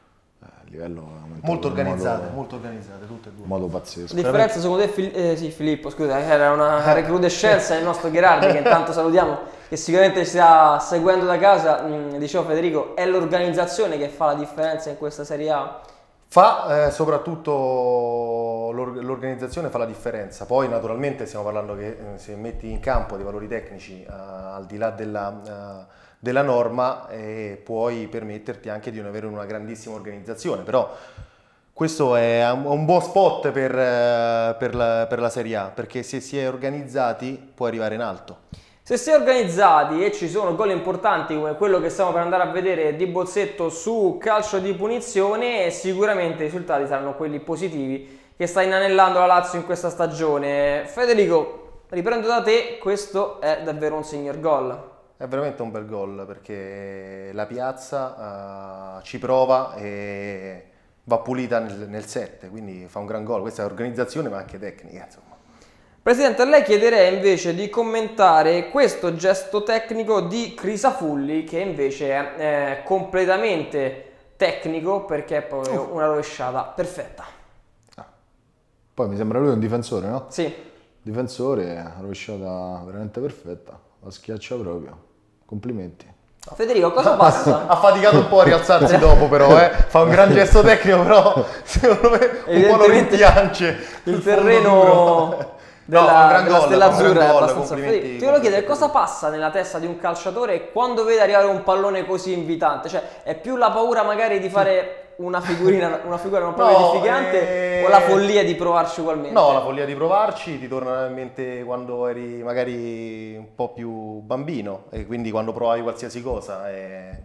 A livello molto organizzate, modo, molto organizzate tutte e due. In modo pazzesco. La differenza secondo te, Fili eh, sì, Filippo, scusa, era una recrudescenza del nostro Gherardi, che intanto salutiamo, che sicuramente ci sta seguendo da casa. Mm, dicevo Federico, è l'organizzazione che fa la differenza in questa Serie A? Fa eh, soprattutto l'organizzazione fa la differenza, poi naturalmente stiamo parlando che eh, se metti in campo dei valori tecnici eh, al di là della, eh, della norma eh, puoi permetterti anche di non avere una grandissima organizzazione, però questo è un buon spot per, eh, per, la, per la Serie A, perché se si è organizzati puoi arrivare in alto. Se si è organizzati e ci sono gol importanti come quello che stiamo per andare a vedere di Bozzetto su calcio di punizione, sicuramente i risultati saranno quelli positivi che sta inanellando la Lazio in questa stagione. Federico, riprendo da te, questo è davvero un signor gol. È veramente un bel gol perché la piazza uh, ci prova e va pulita nel, nel sette, quindi fa un gran gol. Questa è organizzazione ma anche tecnica, insomma. Presidente, a lei chiederei invece di commentare questo gesto tecnico di Crisafulli, che invece è eh, completamente tecnico perché è poi uh. una rovesciata perfetta. Ah. Poi mi sembra lui un difensore, no? Sì. Difensore, rovesciata veramente perfetta, la schiaccia proprio. Complimenti. Federico, cosa passa? Ha faticato un po' a rialzarsi dopo però, eh. Fa un gran gesto tecnico, però secondo me un po' lo rimpiange. Il terreno della, no, della Stella Azzurra è abbastanza freddo. Ti volevo chiedere cosa passa nella testa di un calciatore quando vede arrivare un pallone così invitante, cioè è più la paura magari di fare una figurina, una figura non proprio no, edificante eh... o la follia di provarci ugualmente? No, la follia di provarci ti torna in mente quando eri magari un po' più bambino e quindi quando provavi qualsiasi cosa e...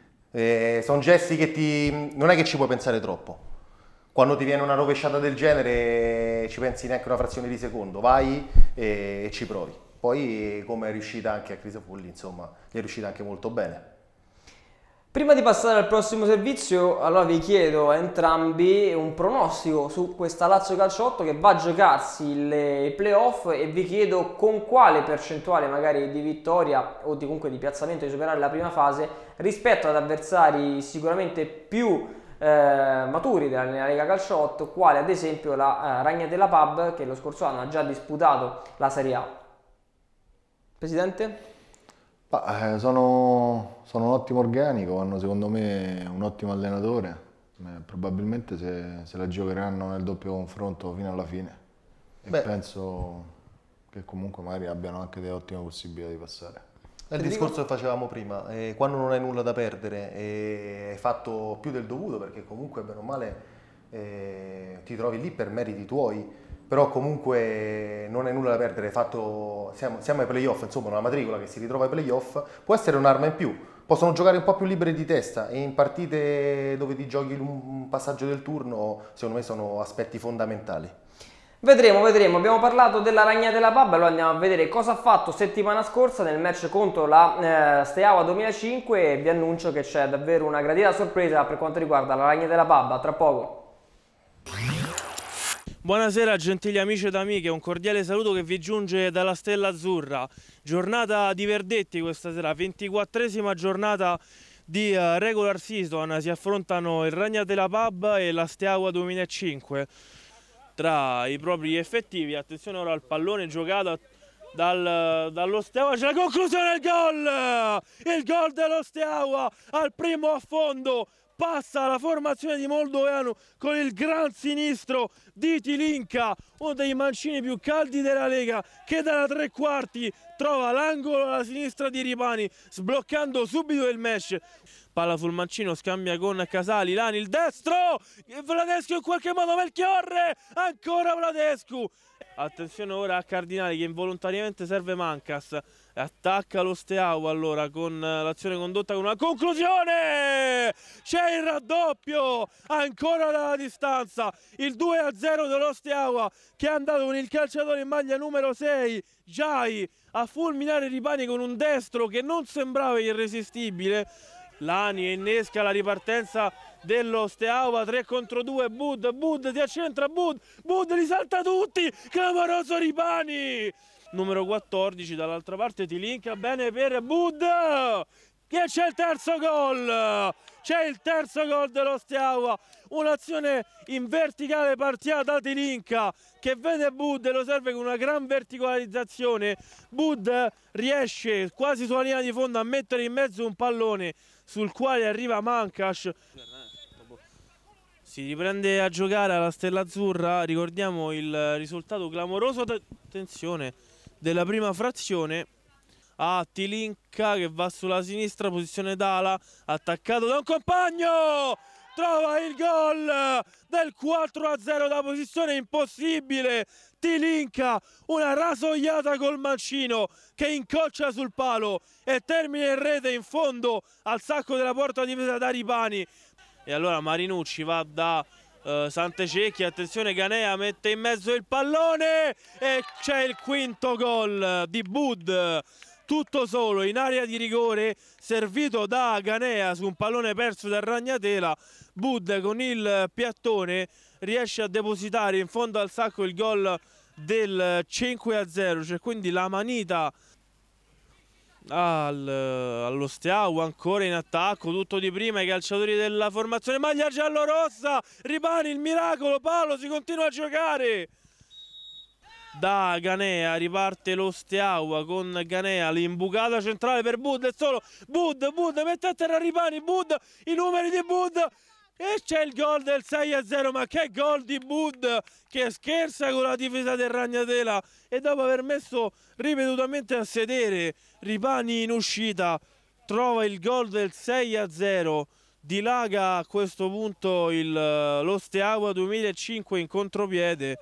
E sono gesti che ti... non è che ci puoi pensare troppo. Quando ti viene una rovesciata del genere ci pensi neanche una frazione di secondo, vai e, e ci provi. Poi come è riuscita anche a Crisafulli, insomma, è riuscita anche molto bene. Prima di passare al prossimo servizio, allora vi chiedo a entrambi un pronostico su questa Lazio Calcio otto che va a giocarsi le playoff e vi chiedo con quale percentuale magari di vittoria o di, comunque di piazzamento di superare la prima fase rispetto ad avversari sicuramente più eh, maturi della Lega Calcio otto, quale ad esempio la eh, Ragnatela Pub che lo scorso anno ha già disputato la Serie A. Presidente? Eh, sono, sono un ottimo organico, hanno secondo me un ottimo allenatore, eh, probabilmente se, se la giocheranno nel doppio confronto fino alla fine e Beh. penso che comunque magari abbiano anche delle ottime possibilità di passare. È il discorso che facevamo prima, eh, quando non hai nulla da perdere e hai fatto più del dovuto perché comunque bene o male eh, ti trovi lì per meriti tuoi, però comunque non hai nulla da perdere, hai fatto, siamo, siamo ai playoff, insomma una matricola che si ritrova ai playoff, può essere un'arma in più, possono giocare un po' più liberi di testa e in partite dove ti giochi un passaggio del turno secondo me sono aspetti fondamentali. Vedremo, vedremo, abbiamo parlato della Ragnatela Pub, allora andiamo a vedere cosa ha fatto settimana scorsa nel match contro la eh, Steaua duemilacinque e vi annuncio che c'è davvero una gradita sorpresa per quanto riguarda la Ragnatela Pub, a tra poco. Buonasera gentili amici ed amiche, un cordiale saluto che vi giunge dalla Stella Azzurra. Giornata di verdetti questa sera, ventiquattresima giornata di uh, regular season, si affrontano il Ragnatela Pub e la Steaua duemilacinque. Tra i propri effettivi, attenzione ora al pallone giocato dal, dallo Steaua, c'è la conclusione del gol! Il gol dello Steaua al primo affondo! Passa la formazione di Moldoveanu con il gran sinistro di Tilinka, uno dei mancini più caldi della Lega, che dalla tre quarti trova l'angolo alla sinistra di Ripani, sbloccando subito il match. Palla sul mancino, scambia con Casali, Lani, il destro, Vladescu in qualche modo, Melchiorre, ancora Vladescu. Attenzione ora a Cardinali che involontariamente serve Mancas. Attacca lo Steaua allora con l'azione condotta con una conclusione, c'è il raddoppio ancora dalla distanza, il due a zero dello Steaua che è andato con il calciatore in maglia numero sei Giai a fulminare Ripani con un destro che non sembrava irresistibile. Lani innesca la ripartenza dello Steaua, tre contro due, Bud, Bud si accentra, Bud, Bud li salta tutti, clamoroso Ribani! Numero quattordici dall'altra parte Tilinka, bene per Bud! Che c'è il terzo gol! C'è il terzo gol dello Steaua, un'azione in verticale partita da Tilinka che vede Bud e lo serve con una gran verticalizzazione. Bud riesce quasi sulla linea di fondo a mettere in mezzo un pallone sul quale arriva Mankas. Si riprende a giocare alla Stella Azzurra, ricordiamo il risultato clamoroso, attenzione, della prima frazione. A Tilinka che va sulla sinistra, posizione d'ala, attaccato da un compagno, trova il gol del quattro a zero da posizione impossibile. Tilinka, una rasoiata col mancino che incoccia sul palo e termina in rete in fondo al sacco della porta difesa da Ribani. E allora Marinucci va da uh, Santececchi, attenzione, Ganea mette in mezzo il pallone e c'è il quinto gol di Bud. Tutto solo in area di rigore, servito da Ganea su un pallone perso da Ragnatela. Bud con il piattone riesce a depositare in fondo al sacco il gol del cinque a zero, cioè quindi la manita al, allo Steaua, ancora in attacco, tutto di prima, i calciatori della formazione maglia giallorossa. Ribani, il miracolo, palo, si continua a giocare. Da Ganea riparte lo Steaua con Ganea, l'imbucata centrale per Bud, è solo Bud, Bud mette a terra Ribani, Bud, i numeri di Bud e c'è il gol del sei a zero, ma che gol di Bud che scherza con la difesa del Ragnatela e dopo aver messo ripetutamente a sedere Ribani in uscita trova il gol del sei a zero, dilaga a questo punto il, lo Steaua duemilacinque in contropiede.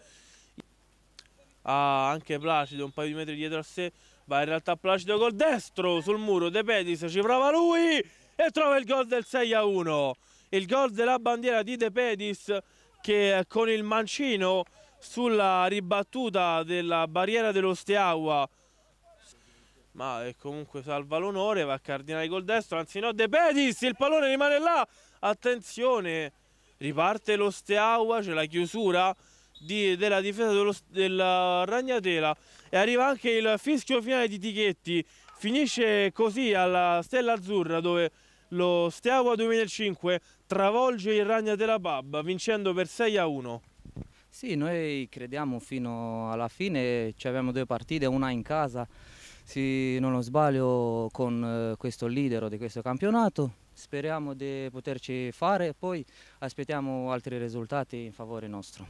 Ah, anche Placido un paio di metri dietro a sé, va in realtà Placido col destro sul muro, De Pedis ci prova lui e trova il gol del sei a uno, il gol della bandiera di De Pedis che con il mancino sulla ribattuta della barriera dello Steaua, ma è comunque salva l'onore, va a cardinare col destro, anzi no, De Pedis, il pallone rimane là, attenzione, riparte lo Steaua, c'è la chiusura Di, della difesa dello, della Ragnatela e arriva anche il fischio finale di Tichetti. Finisce così alla Stella Azzurra, dove lo Steaua duemilacinque travolge il Ragnatela Pub vincendo per sei a uno. Sì, noi crediamo fino alla fine, cioè abbiamo due partite, una in casa, se non lo sbaglio, con eh, questo leader di questo campionato. Speriamo di poterci fare, poi aspettiamo altri risultati in favore nostro.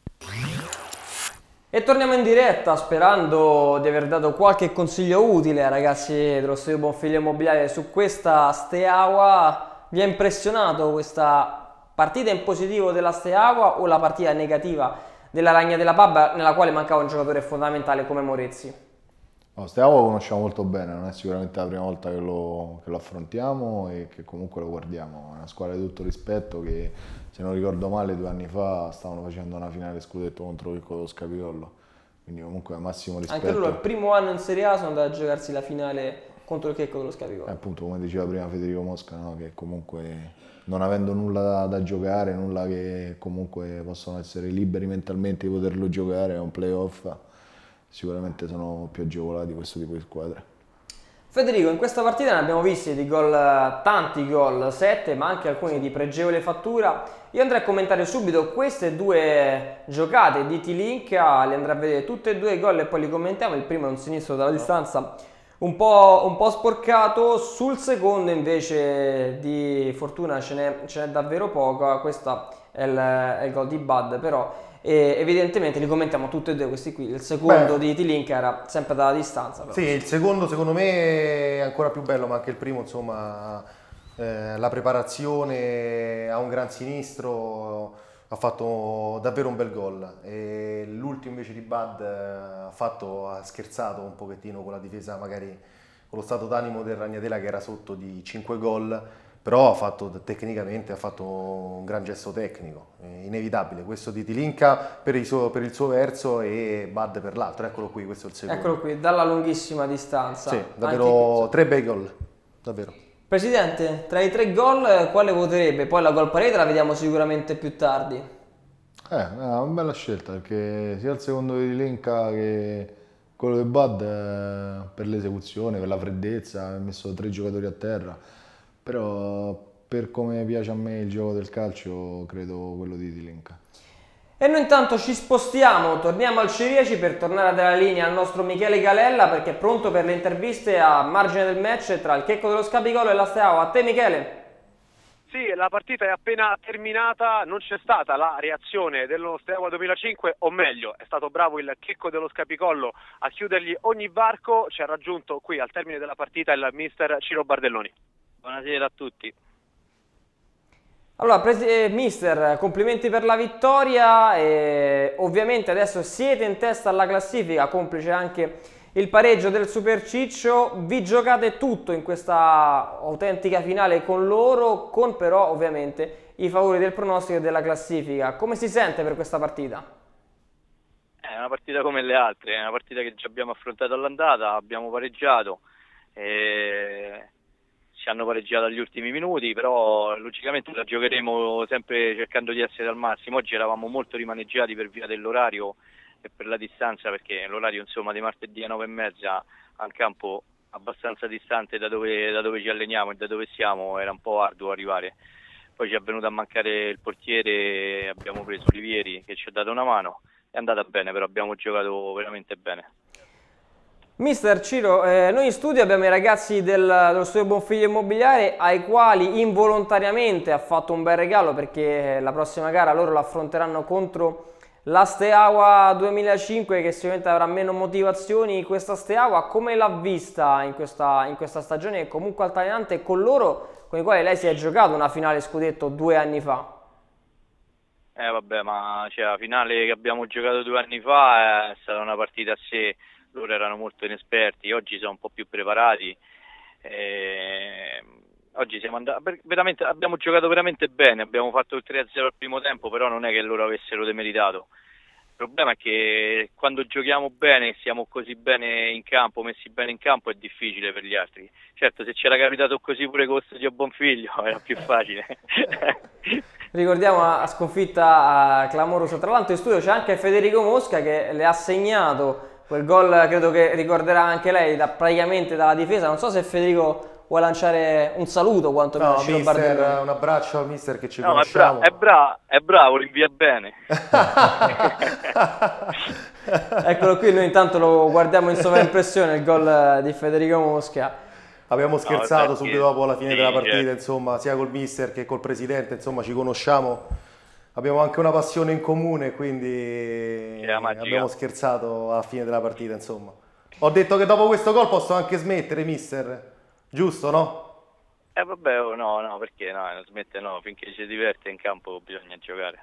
E torniamo in diretta sperando di aver dato qualche consiglio utile ai ragazzi dello Studio Bonfiglio Immobiliare su questa Steaua. Vi ha impressionato questa partita in positivo della Steaua o la partita negativa della Ragnatela Pub nella quale mancava un giocatore fondamentale come Morezzi? No, Steaua lo conosciamo molto bene, non è sicuramente la prima volta che lo, che lo affrontiamo e che comunque lo guardiamo. È una squadra di tutto rispetto che, se non ricordo male, due anni fa stavano facendo una finale scudetto contro il Piccolo Scapiollo, quindi comunque massimo rispetto. Anche loro il primo anno in Serie A sono andati a giocarsi la finale contro il Checco dello Scapiollo. E appunto, come diceva prima Federico Mosca, no? Che comunque non avendo nulla da, da giocare, nulla che comunque possono essere liberi mentalmente di poterlo giocare, è un playoff. Sicuramente sono più agevolati questo tipo di squadre. Federico, in questa partita ne abbiamo visti di gol, tanti gol, sette, ma anche alcuni di pregevole fattura. Io andrei a commentare subito queste due giocate di Tilinka, le andrò a vedere tutte e due i gol e poi li commentiamo. Il primo è un sinistro dalla distanza un po', un po' sporcato, sul secondo invece di fortuna ce n'è davvero poca. Questo è il, è il gol di Bud, però e evidentemente li commentiamo tutti e due questi qui. Il secondo Beh, di Tilinka era sempre dalla distanza, però. Sì, il secondo secondo me è ancora più bello, ma anche il primo, insomma, eh, la preparazione a un gran sinistro, ha fatto davvero un bel gol. E l'ultimo invece di Bud ha, fatto, ha scherzato un pochettino con la difesa, magari con lo stato d'animo del Ragnatela che era sotto di cinque gol, però ha fatto tecnicamente ha fatto un gran gesto tecnico, inevitabile, questo di Tilinka per il suo, per il suo verso e Bud per l'altro. Eccolo qui, questo è il secondo. Eccolo qui, dalla lunghissima distanza. Sì, davvero tre bei gol, davvero. Presidente, tra i tre gol quale voterebbe? Poi la gol parete la vediamo sicuramente più tardi. Eh, è una bella scelta perché sia il secondo di Linka che quello del Bad eh, per l'esecuzione, per la freddezza, ha messo tre giocatori a terra, però per come piace a me il gioco del calcio credo quello di Linka. E noi intanto ci spostiamo, torniamo al Ciriaci per tornare a dare la linea al nostro Michele Galella perché è pronto per le interviste a margine del match tra il Checco dello Scapicolo e la Steaua. A te Michele! Sì, la partita è appena terminata, non c'è stata la reazione dello Steaua duemilacinque, o meglio, è stato bravo il Checco dello Scapicollo a chiudergli ogni varco, ci ha raggiunto qui al termine della partita il mister Ciro Bardelloni. Buonasera a tutti. Allora, eh, mister, complimenti per la vittoria e ovviamente adesso siete in testa alla classifica, complice anche il pareggio del Super Ciccio, vi giocate tutto in questa autentica finale con loro, con però ovviamente i favori del pronostico e della classifica. Come si sente per questa partita? È una partita come le altre, è una partita che già abbiamo affrontato all'andata, abbiamo pareggiato. E... ci hanno pareggiato agli ultimi minuti, però logicamente la giocheremo sempre cercando di essere al massimo. Oggi eravamo molto rimaneggiati per via dell'orario e per la distanza, perché l'orario insomma di martedì a nove e mezza a un campo abbastanza distante da dove, da dove ci alleniamo e da dove siamo era un po' arduo arrivare. Poi ci è venuto a mancare il portiere, abbiamo preso Olivieri che ci ha dato una mano, è andata bene, però abbiamo giocato veramente bene. Mister Ciro, eh, noi in studio abbiamo i ragazzi del, dello studio Bonfiglio Immobiliare ai quali involontariamente ha fatto un bel regalo perché la prossima gara loro l'affronteranno contro la Steaua duemilacinque che sicuramente avrà meno motivazioni. Questa Steaua come l'ha vista in questa, in questa stagione comunque altalenante con loro con i quali lei si è giocato una finale scudetto due anni fa? Eh vabbè, ma cioè, la finale che abbiamo giocato due anni fa è stata una partita a sé. Loro erano molto inesperti, oggi sono un po' più preparati. Eh, oggi siamo andati, veramente, abbiamo giocato veramente bene, abbiamo fatto il tre a zero al primo tempo, però non è che loro avessero demeritato. Il problema è che quando giochiamo bene, siamo così bene in campo, messi bene in campo, è difficile per gli altri. Certo, se c'era capitato così pure con lo studio Bonfiglio era più facile. Ricordiamo la sconfitta clamorosa. Tra l'altro in studio c'è anche Federico Mosca che le ha segnato quel gol, credo che ricorderà anche lei, da, praticamente dalla difesa. Non so se Federico vuole lanciare un saluto quanto no, Ciro Bardelloni. Un abbraccio al mister che ci no, conosciamo. È, bra è, bra è bravo, rinvia bene. Eccolo qui, noi intanto lo guardiamo in sovraimpressione il gol di Federico Mosca. Abbiamo scherzato no, subito dopo la fine sì, della partita, certo. insomma, sia col mister che col presidente, insomma, ci conosciamo. Abbiamo anche una passione in comune, quindi abbiamo scherzato alla fine della partita, insomma. Ho detto che dopo questo gol posso anche smettere, mister, giusto, no? Eh vabbè, oh, no, no, perché no, non smette no, finché ci diverte in campo bisogna giocare.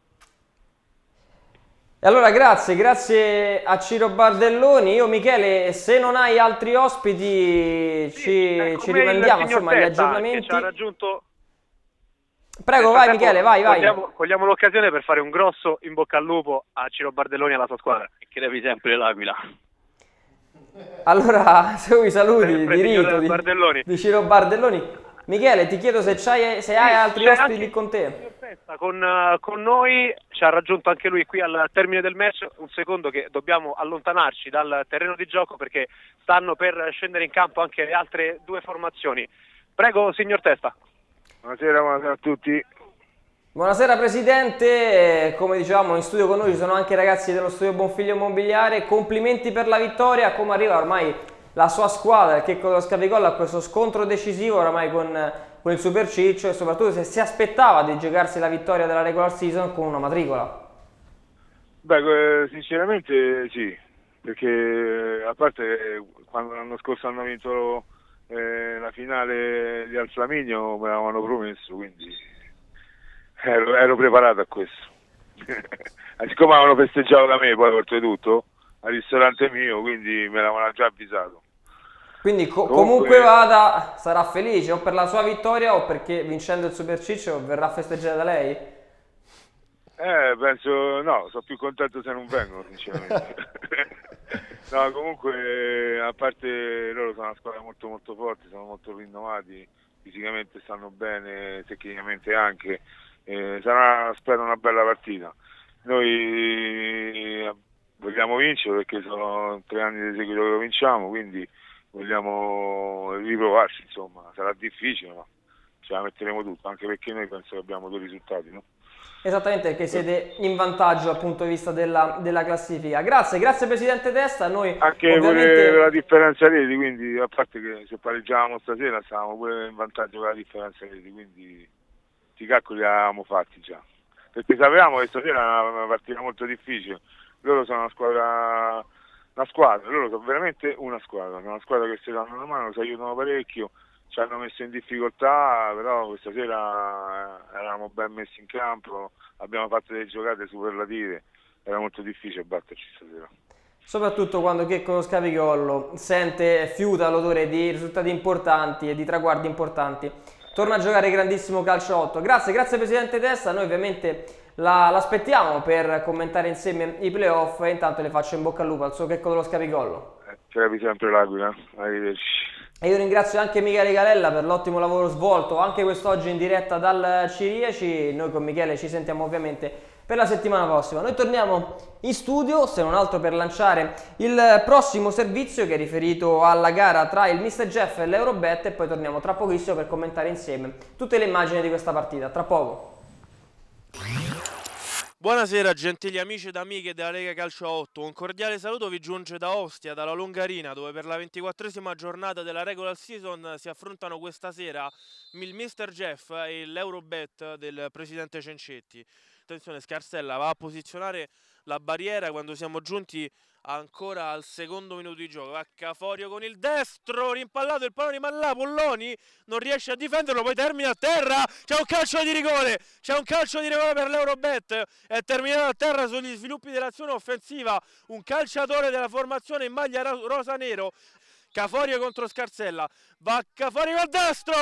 E allora grazie, grazie a Ciro Bardelloni. Io Michele, se non hai altri ospiti sì, ci, ci rimandiamo insomma agli aggiornamenti. Ci ha raggiunto... Prego, vai Michele, vai, vai. Cogliamo, cogliamo l'occasione per fare un grosso in bocca al lupo a Ciro Bardelloni e alla sua squadra. E crepi sempre l'Aquila. Allora, segui i saluti sempre di rito di, di Ciro Bardelloni. Michele, ti chiedo se, hai, se hai altri ospiti lì con te. Con, uh, con noi ci ha raggiunto anche lui qui al termine del match. Un secondo che dobbiamo allontanarci dal terreno di gioco perché stanno per scendere in campo anche le altre due formazioni. Prego, signor Testa. Buonasera, buonasera a tutti. Buonasera Presidente, come dicevamo in studio con noi ci sono anche i ragazzi dello studio Bonfiglio Immobiliare, complimenti per la vittoria. Come arriva ormai la sua squadra, il Checco dello Scapicollo, a questo scontro decisivo ormai con, con il Super Ciccio e soprattutto se si aspettava di giocarsi la vittoria della regular season con una matricola? Beh, sinceramente sì, perché a parte quando l'anno scorso hanno vinto Eh, la finale di Al Flaminio me l'avevano promesso, quindi ero, ero preparato a questo. Siccome avevano festeggiato da me poi oltretutto al ristorante mio, quindi me l'avevano già avvisato. Quindi co comunque, comunque vada sarà felice o per la sua vittoria o perché vincendo il Super Ciccio verrà festeggiata da lei? Eh, penso no, sono più contento se non vengono sinceramente. No, comunque a parte loro sono una squadra molto molto forte, sono molto rinnovati fisicamente stanno bene, tecnicamente anche, eh, sarà spero una bella partita. Noi vogliamo vincere perché sono tre anni di seguito che lo vinciamo, quindi vogliamo riprovarci, insomma, sarà difficile ma ce la metteremo tutto, anche perché noi penso che abbiamo due risultati, no? Esattamente, perché siete in vantaggio dal punto di vista della, della classifica. Grazie, grazie Presidente Testa. Noi anche ovviamente... pure la differenza reti, quindi a parte che se pareggiavamo stasera stavamo pure in vantaggio con la differenza reti, quindi i calcoli li avevamo fatti già, perché sapevamo che stasera era una partita molto difficile. Loro sono una squadra, una squadra, loro sono veramente una squadra, una squadra che si danno una mano, si aiutano parecchio, ci hanno messo in difficoltà, però questa sera eravamo ben messi in campo, abbiamo fatto delle giocate superlative, era molto difficile batterci stasera. Soprattutto quando Checco Scapicolo sente, fiuta l'odore di risultati importanti e di traguardi importanti. Torna a giocare grandissimo calcio otto. Grazie, grazie Presidente Testa, noi ovviamente l'aspettiamo per commentare insieme i playoff e intanto le faccio in bocca al lupo al suo Checco dello Scapicolo. Eh, ci capi sempre l'Aquila, arrivederci. E io ringrazio anche Michele Calella per l'ottimo lavoro svolto anche quest'oggi in diretta dal Cirieci. Noi con Michele ci sentiamo ovviamente per la settimana prossima. Noi torniamo in studio, se non altro per lanciare il prossimo servizio che è riferito alla gara tra il mister Jeff e l'Eurobet, e poi torniamo tra pochissimo per commentare insieme tutte le immagini di questa partita. Tra poco. Buonasera gentili amici ed amiche della Lega Calcio otto, un cordiale saluto vi giunge da Ostia, dalla Longarina, dove per la ventiquattresima giornata della regular season si affrontano questa sera il mister Jeff e l'Eurobet del presidente Cencetti. Attenzione, Scarsella va a posizionare la barriera quando siamo giunti ancora al secondo minuto di gioco. Va Caforio con il destro, rimpallato, il pallone rimane là, Polloni non riesce a difenderlo, poi termina a terra, c'è un calcio di rigore, c'è un calcio di rigore per l'Eurobet, è terminato a terra sugli sviluppi dell'azione offensiva, un calciatore della formazione in maglia rosa-nero. Caforio contro Scarsella, va Caforio col destro,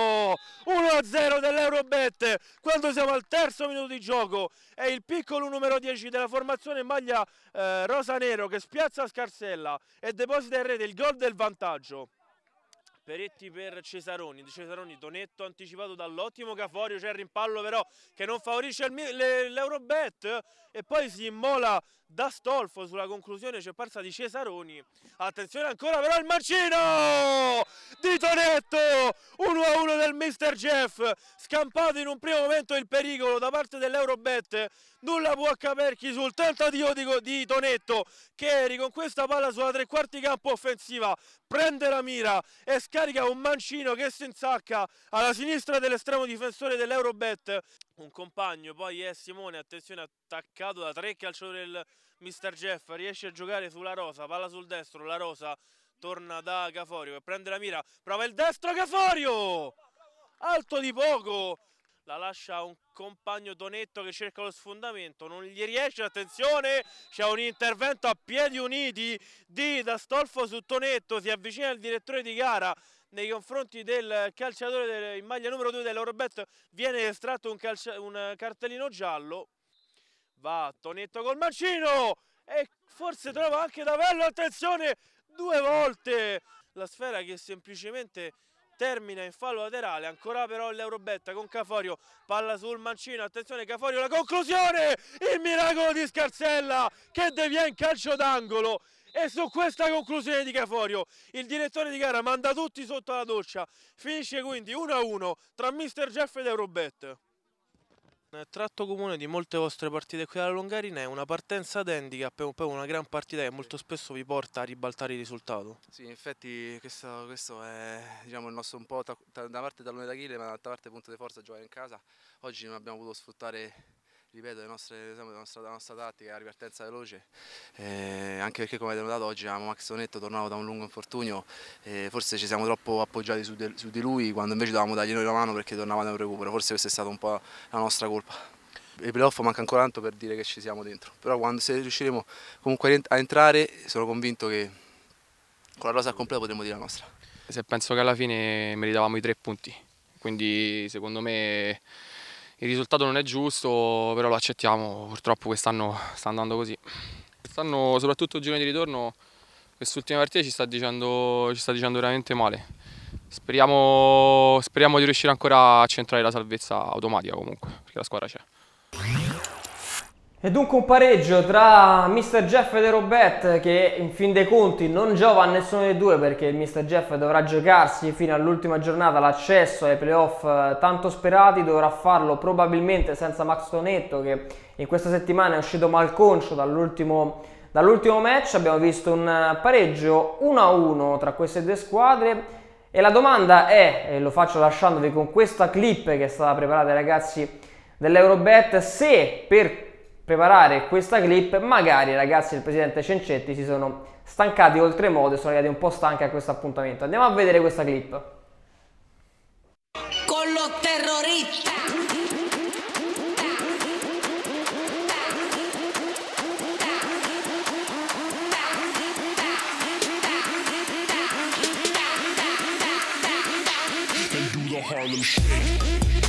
uno a zero dell'Eurobet, quando siamo al terzo minuto di gioco, è il piccolo numero dieci della formazione in maglia eh, rosa-nero che spiazza Scarsella e deposita in rete il gol del vantaggio. Peretti per Cesaroni, Cesaroni Tonetto anticipato dall'ottimo Caforio, c'è il rimpallo però che non favorisce l'Eurobet e poi si immola da Stolfo sulla conclusione, c'è parsa di Cesaroni. Attenzione ancora però il mancino di Tonetto, uno a uno del mister Jeff, scampato in un primo momento il pericolo da parte dell'Eurobet, nulla può Caperchi sul tentativo di, di Tonetto che riconquista palla sulla tre quarti campo offensiva, prende la mira e scarica un mancino che si insacca alla sinistra dell'estremo difensore dell'Eurobet. Un compagno poi è Simone, attenzione, attaccato da tre calciatori del mister Jeff, riesce a giocare sulla Rosa, palla sul destro, la Rosa torna da Caforio e prende la mira, prova il destro Caforio, alto di poco, la lascia un compagno Tonetto che cerca lo sfondamento, non gli riesce, attenzione, c'è un intervento a piedi uniti di D'Astolfo su Tonetto, si avvicina il direttore di gara nei confronti del calciatore del, in maglia numero due dell'Eurobet, viene estratto un, calcia, un cartellino giallo, va Tonetto col mancino e forse trova anche Davello, attenzione, due volte la sfera che semplicemente termina in fallo laterale, ancora però l'Eurobet con Caforio, palla sul mancino, attenzione Caforio, la conclusione, il miracolo di Scarsella che devia in calcio d'angolo. E su questa conclusione di Caforio il direttore di gara manda tutti sotto la doccia, finisce quindi uno a uno tra mister Jeff ed Eurobet. Il tratto comune di molte vostre partite qui alla Longarina è una partenza ad handicap e poi una gran partita che molto spesso vi porta a ribaltare il risultato. Sì, in effetti questo, questo è diciamo, il nostro un po' da una parte tallone d'Achille ma dall'altra parte punto di forza giocare in casa. Oggi non abbiamo potuto sfruttare, ripeto, le nostre, la, nostra, la nostra tattica, la ripartenza veloce, eh, anche perché come avete notato oggi avevamo Max Tonetto tornato da un lungo infortunio, eh, forse ci siamo troppo appoggiati su, de, su di lui quando invece dovevamo dargli noi la mano perché tornava da un recupero, forse questa è stata un po' la nostra colpa. I playoff manca ancora tanto per dire che ci siamo dentro, però quando se riusciremo comunque a entrare sono convinto che con la rosa al completo potremo dire la nostra. Se penso che alla fine meritavamo i tre punti, quindi secondo me il risultato non è giusto, però lo accettiamo, purtroppo quest'anno sta andando così. Quest'anno, soprattutto il girone di ritorno, quest'ultima partita ci sta dicendo, ci sta dicendo veramente male. speriamo, speriamo di riuscire ancora a centrare la salvezza automatica comunque, perché la squadra c'è. E dunque un pareggio tra mister Jeff e De Robet, che in fin dei conti non giova a nessuno dei due, perché il mister Jeff dovrà giocarsi fino all'ultima giornata l'accesso ai playoff tanto sperati, dovrà farlo probabilmente senza Max Tonetto, che in questa settimana è uscito malconcio dall'ultimo dall'ultimo match. Abbiamo visto un pareggio uno a uno tra queste due squadre e la domanda è, e lo faccio lasciandovi con questa clip che è stata preparata ai ragazzi dell'Eurobet, se per preparare questa clip magari i ragazzi del presidente Cencetti si sono stancati oltremodo e sono arrivati un po' stanchi a questo appuntamento. Andiamo a vedere questa clip. Con lo terrorista. Harlem Shake.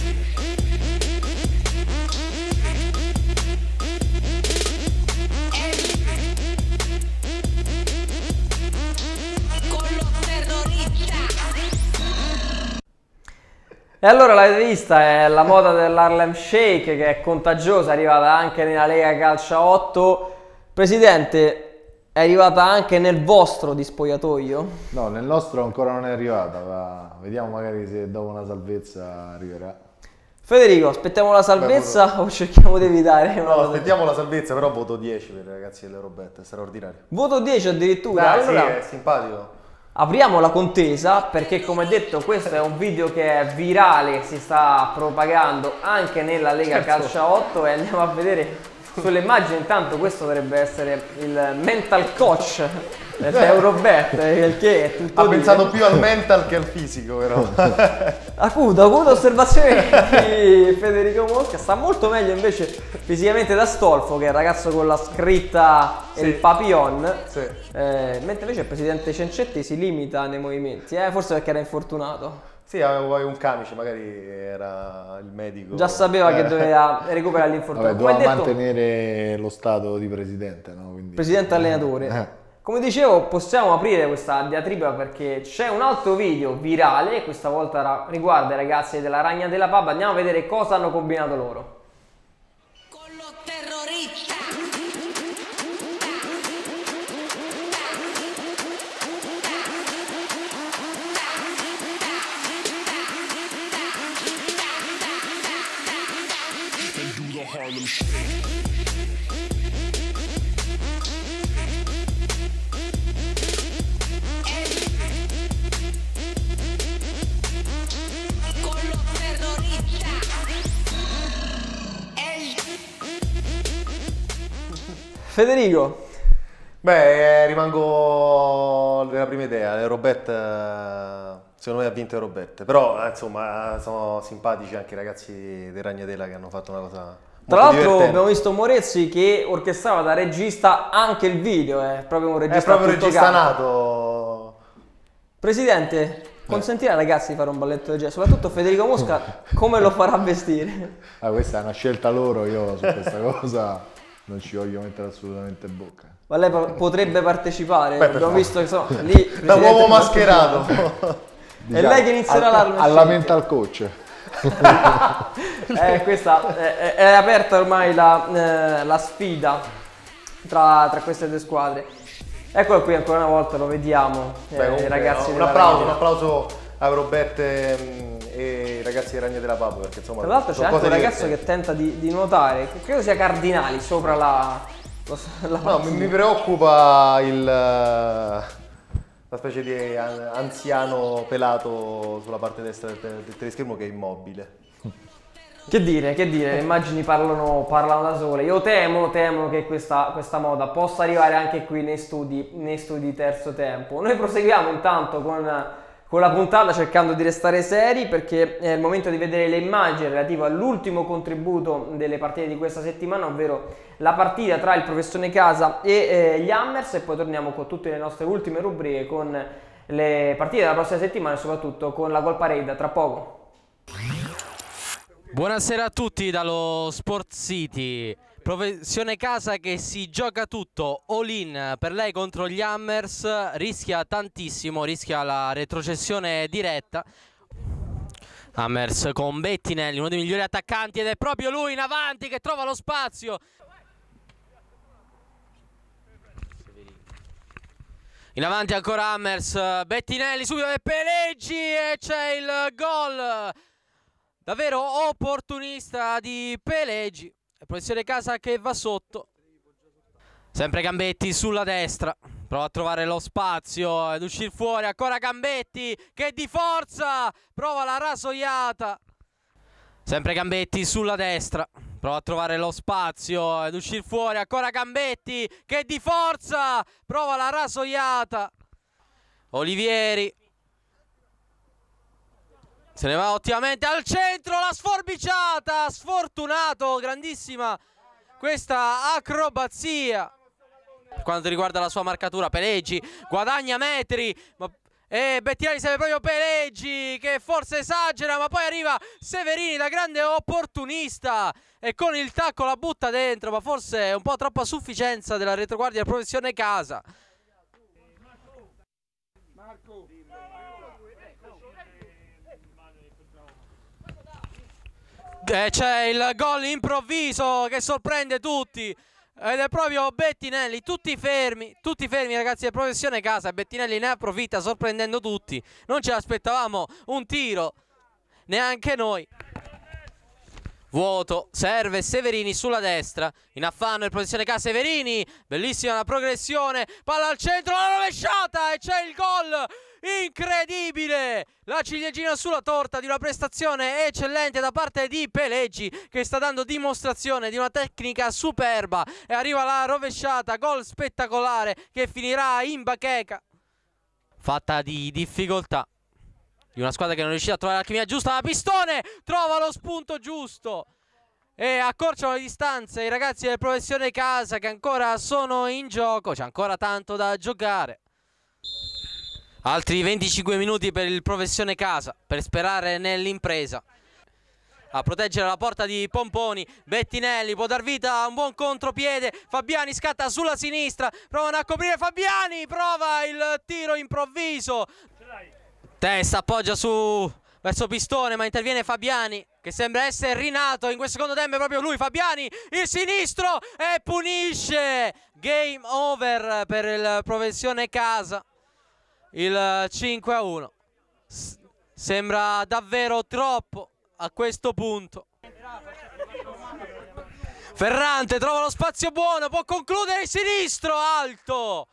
E allora l'avete vista, è la moda dell'Harlem Shake che è contagiosa, è arrivata anche nella Lega Calcio otto. Presidente, è arrivata anche nel vostro di spogliatoio? No, nel nostro ancora non è arrivata, ma vediamo magari se dopo una salvezza arriverà. Federico, aspettiamo la salvezza Beh, o cerchiamo di evitare? No, aspettiamo la salvezza, però voto dieci per i ragazzi dell'Eurobet, è straordinario. Voto dieci addirittura? Dai, allora, sì, è simpatico. Apriamo la contesa perché, come detto, questo è un video che è virale, si sta propagando anche nella Lega certo. Calcio otto, e andiamo a vedere sulle immagini. Intanto questo dovrebbe essere il mental coach dell'Eurobet, perché è tutto ha dire. pensato più al mental che al fisico, però. Acuto, acuto osservazione di Federico Mosca. Sta molto meglio invece fisicamente da Stolfo, che è il ragazzo con la scritta e sì. il papillon, sì. eh, mentre invece il presidente Cencetti si limita nei movimenti, eh? Forse perché era infortunato. Sì, aveva un camice, magari era il medico. Già sapeva eh. che doveva recuperare l'infortunio. Doveva detto, mantenere lo stato di presidente, no? Quindi... Presidente allenatore. Eh. Come dicevo, possiamo aprire questa diatriba perché c'è un altro video virale, questa volta riguarda i ragazzi della Ragna della Pab. Andiamo a vedere cosa hanno combinato loro. Con lo terrorista. Harlem Shake. Federico. Beh, rimango nella prima idea, l'Eurobet secondo me ha vinto Eurobet, però insomma sono simpatici anche i ragazzi dei Ragnatela che hanno fatto una cosa Tra l'altro abbiamo visto Morezzi che orchestrava da regista anche il video, è proprio un regista È proprio un regista campo. nato. Presidente, consentire ai ragazzi di fare un balletto del genere, soprattutto Federico Mosca, come lo farà vestire? Ah, questa è una scelta loro, io su questa cosa non ci voglio mettere assolutamente in bocca. Ma lei potrebbe partecipare? Beh, abbiamo visto che sono lì da uomo mascherato. Diciamo, è lei che inizierà al, alla mental coach. eh, questa è, è aperta ormai la, eh, la sfida tra, tra queste due squadre. Eccolo qui ancora una volta, lo vediamo. Beh, eh, i ragazzi un applauso, un applauso a Eurobet e, e i ragazzi dei Ragni della Pab, perché insomma tra l'altro c'è anche un ragazzo che tenta di, di nuotare, credo sia Cardinali sopra la, la no, mi, mi preoccupa il una specie di anziano pelato sulla parte destra del, del teleschermo che è immobile. Che dire, che dire, le immagini parlano, parlano da sole. Io temo, temo che questa, questa moda possa arrivare anche qui nei studi, nei studi di terzo tempo. Noi proseguiamo intanto con, con la puntata cercando di restare seri, perché è il momento di vedere le immagini relative all'ultimo contributo delle partite di questa settimana, ovvero la partita tra il Professore Casa e eh, gli Hammers, e poi torniamo con tutte le nostre ultime rubriche con le partite della prossima settimana e soprattutto con la Goal Parade tra poco. Buonasera a tutti dallo Sport City. Professione Casa che si gioca tutto, all in per lei contro gli Hammers, rischia tantissimo, rischia la retrocessione diretta. Hammers con Bettinelli, uno dei migliori attaccanti, ed è proprio lui in avanti che trova lo spazio. In avanti ancora Hammers, Bettinelli subito e Peleggi, e c'è il gol davvero opportunista di Peleggi. Professione Casa che va sotto. Sempre Gambetti sulla destra, prova a trovare lo spazio ed uscire fuori. Ancora Gambetti che di forza prova la rasoiata. Sempre Gambetti sulla destra, prova a trovare lo spazio ed uscire fuori. Ancora Gambetti che di forza prova la rasoiata. Olivieri se ne va ottimamente al centro, la sforbiciata, sfortunato, grandissima questa acrobazia. Per quanto riguarda la sua marcatura, Peleggi guadagna metri, ma... e Bettinelli serve proprio Peleggi che forse esagera, ma poi arriva Severini da grande opportunista e con il tacco la butta dentro, ma forse è un po' troppa sufficienza della retroguardia della Professione Casa. Eh, c'è il gol improvviso che sorprende tutti ed è proprio Bettinelli, tutti fermi, tutti fermi ragazzi del Professione Casa. Bettinelli ne approfitta sorprendendo tutti, non ce l'aspettavamo un tiro, neanche noi. Vuoto, serve Severini sulla destra, in affanno il Professione Casa, Severini, bellissima la progressione, palla al centro, la rovesciata e c'è il gol. Incredibile! La ciliegina sulla torta di una prestazione eccellente da parte di Peleggi che sta dando dimostrazione di una tecnica superba e arriva la rovesciata, gol spettacolare che finirà in bacheca. Fatta di difficoltà di una squadra che non è riuscita a trovare l'alchimia giusta, ma Pistone trova lo spunto giusto e accorciano le distanze i ragazzi del Professione Casa che ancora sono in gioco, c'è ancora tanto da giocare. Altri venticinque minuti per il Professione Casa per sperare nell'impresa. A proteggere la porta di Pomponi, Bettinelli può dar vita a un buon contropiede, Fabiani scatta sulla sinistra, provano a coprire Fabiani, prova il tiro improvviso. Testa appoggia su verso Pistone, ma interviene Fabiani che sembra essere rinato in questo secondo tempo, è proprio lui Fabiani, il sinistro e punisce. Game over per il Professione Casa. Il cinque a uno S sembra davvero troppo a questo punto. Ferrante trova lo spazio buono, può concludere il sinistro alto.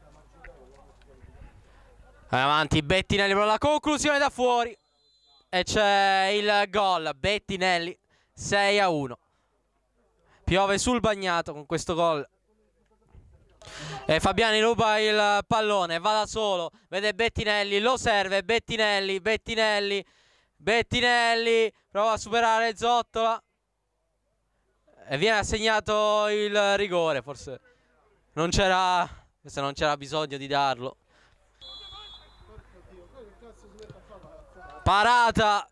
Avanti Bettinelli per la conclusione da fuori e c'è il gol. Bettinelli sei a uno. Piove sul bagnato con questo gol. E Fabiani ruba il pallone, va da solo, vede Bettinelli, lo serve, Bettinelli, Bettinelli, Bettinelli, prova a superare Zottola e viene assegnato il rigore, forse non c'era, forse non c'era bisogno di darlo. Parata.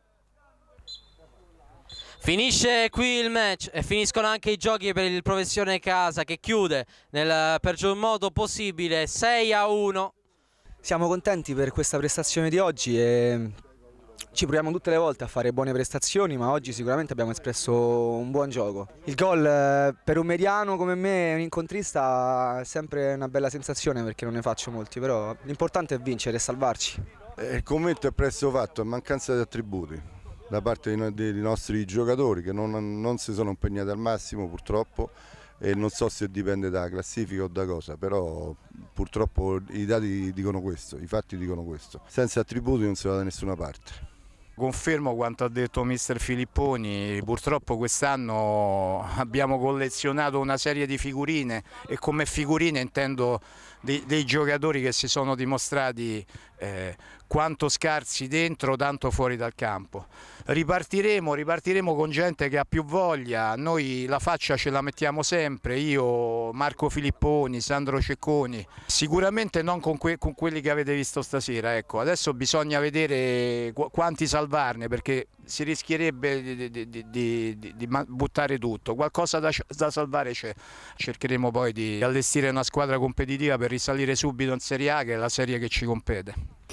Finisce qui il match e finiscono anche i giochi per il Professione Casa che chiude nel peggior modo possibile sei a uno. Siamo contenti per questa prestazione di oggi e ci proviamo tutte le volte a fare buone prestazioni, ma oggi sicuramente abbiamo espresso un buon gioco. Il gol per un mediano come me, un incontrista, è sempre una bella sensazione perché non ne faccio molti, però l'importante è vincere e salvarci. Il commento è presto fatto, è mancanza di attributi da parte dei nostri giocatori che non, non si sono impegnati al massimo purtroppo, e non so se dipende da classifica o da cosa, però purtroppo i dati dicono questo, i fatti dicono questo. Senza attributi non si va da nessuna parte. Confermo quanto ha detto mister Filipponi, purtroppo quest'anno abbiamo collezionato una serie di figurine e come figurine intendo dei, dei giocatori che si sono dimostrati eh, quanto scarsi dentro tanto fuori dal campo. ripartiremo, ripartiremo con gente che ha più voglia. Noi la faccia ce la mettiamo sempre, io, Marco Filipponi, Sandro Cecconi, sicuramente non con, que con quelli che avete visto stasera, ecco. Adesso bisogna vedere qu quanti salvarne, perché si rischierebbe di, di, di, di, di, di buttare tutto. Qualcosa da, da salvare c'è. Cercheremo poi di allestire una squadra competitiva per risalire subito in Serie A, che è la serie che ci compete.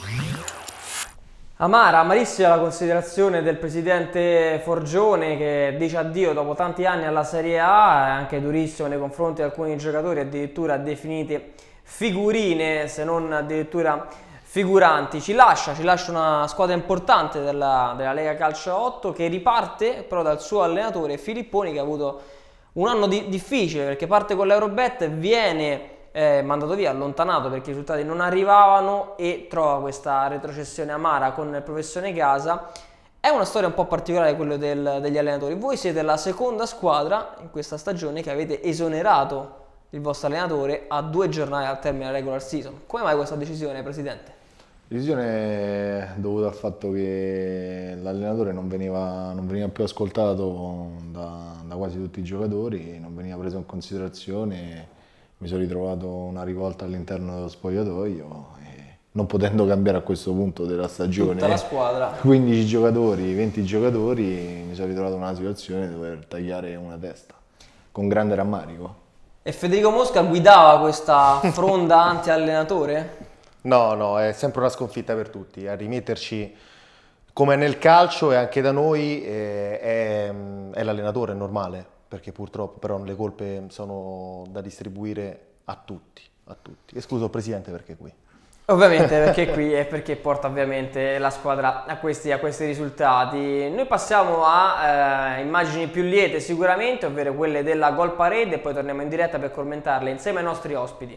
Amara, amarissima la considerazione del presidente Forgione, che dice addio dopo tanti anni alla Serie A, è anche durissimo nei confronti di alcuni giocatori, addirittura definiti figurine, se non addirittura figuranti. Ci lascia, ci lascia una squadra importante della, della Lega Calcio otto, che riparte però dal suo allenatore Filipponi, che ha avuto un anno di, difficile, perché parte con l'Eurobet, viene eh, mandato via, allontanato perché i risultati non arrivavano, e trova questa retrocessione amara con il Professione Casa. È una storia un po' particolare quello del, degli allenatori. Voi siete la seconda squadra in questa stagione che avete esonerato il vostro allenatore a due giornate al termine della regular season. Come mai questa decisione, Presidente? La decisione è dovuta al fatto che l'allenatore non veniva, non veniva più ascoltato da, da quasi tutti i giocatori, non veniva preso in considerazione. Mi sono ritrovato una rivolta all'interno dello spogliatoio e, non potendo cambiare a questo punto della stagione tutta la squadra, quindici giocatori, venti giocatori, mi sono ritrovato in una situazione di dover tagliare una testa, con grande rammarico. E Federico Mosca guidava questa fronda anti-allenatore? No, no, è sempre una sconfitta per tutti. A rimetterci, come nel calcio e anche da noi, eh, è, è l'allenatore, è normale, perché purtroppo però le colpe sono da distribuire a tutti, a tutti. Escluso il Presidente, perché è qui. Ovviamente perché qui e perché porta ovviamente la squadra a questi, a questi risultati. Noi passiamo a eh, immagini più liete sicuramente, ovvero quelle della Gol Parade, e poi torniamo in diretta per commentarle insieme ai nostri ospiti.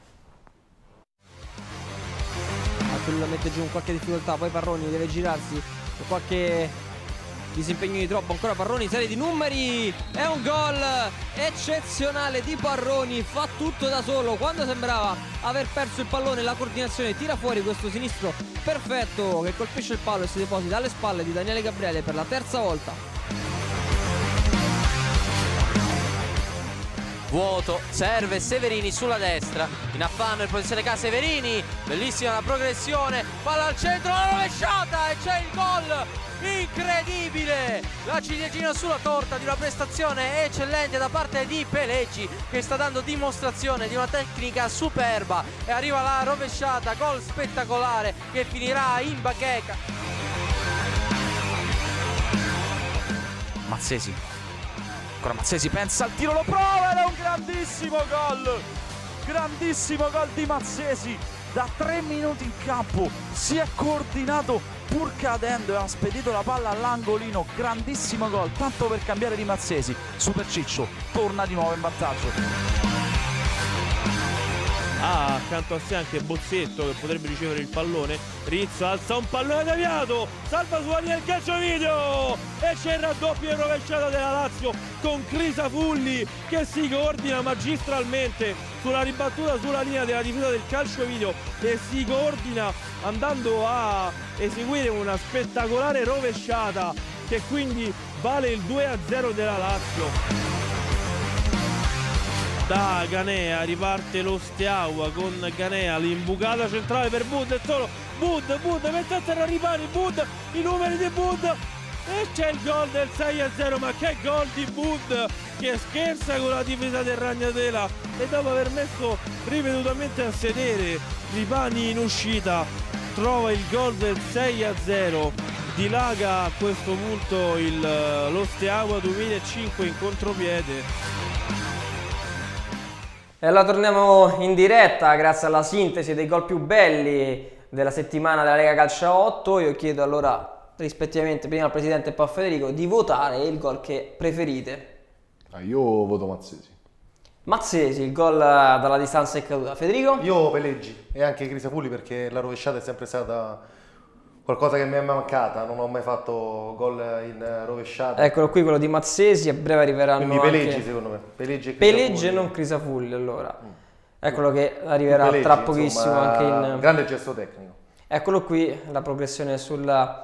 Lui la mette giù con qualche difficoltà, poi Parroni deve girarsi con qualche disimpegno di troppo, ancora Parroni, serie di numeri, è un gol eccezionale di Parroni, fa tutto da solo, quando sembrava aver perso il pallone la coordinazione tira fuori questo sinistro perfetto che colpisce il palo e si deposita alle spalle di Daniele Gabriele per la terza volta. Vuoto, serve Severini sulla destra, in affanno in posizione K Severini, bellissima la progressione, palla al centro, la rovesciata e c'è il gol incredibile, la ciliegina sulla torta di una prestazione eccellente da parte di Peleggi, che sta dando dimostrazione di una tecnica superba, e arriva la rovesciata, gol spettacolare che finirà in bacheca. Mazzesi, ancora Mazzesi, pensa al tiro, lo prova ed è un grandissimo gol, grandissimo gol di Mazzesi, da tre minuti in campo si è coordinato pur cadendo e ha spedito la palla all'angolino, grandissimo gol, tanto per cambiare di Mazzesi. Super Ciccio torna di nuovo in vantaggio. Ah, accanto a sé anche Bozzetto che potrebbe ricevere il pallone. Rizzo alza un pallone deviato, salva su linea il calcio video e c'è il raddoppio e rovesciata della Lazio con Crisafulli che si coordina magistralmente sulla ribattuta sulla linea della difesa del calcio video e si coordina andando a eseguire una spettacolare rovesciata che quindi vale il due a zero della Lazio. Da Ganea riparte lo Steaua con Ganea, l'imbucata centrale per Bud, e solo Bud, Bud, mette a terra ripari, Bud, i numeri di Bud, e c'è il gol del sei a zero, ma che gol di Bud che scherza con la difesa del Ragnatela e dopo aver messo ripetutamente a sedere Ripani in uscita trova il gol del sei a zero, dilaga a questo punto il, lo Steaua duemilacinque in contropiede. E allora torniamo in diretta grazie alla sintesi dei gol più belli della settimana della Lega Calcio otto. Io chiedo allora rispettivamente prima al Presidente e poi a Federico di votare il gol che preferite. Ah, io voto Mazzesi. Mazzesi, il gol dalla distanza è caduta. Federico? Io Peleggi e anche Crisafulli, perché la rovesciata è sempre stata qualcosa che mi è mancata, non ho mai fatto gol in rovesciata. Eccolo qui, quello di Mazzesi, a breve arriveranno Quindi Peleggi anche... secondo me. Peleggi e Peleggi e non Crisafulli, allora. Mm. Eccolo che arriverà Peleggi, tra pochissimo, insomma, anche in... grande gesto tecnico. Eccolo qui, la progressione sulla,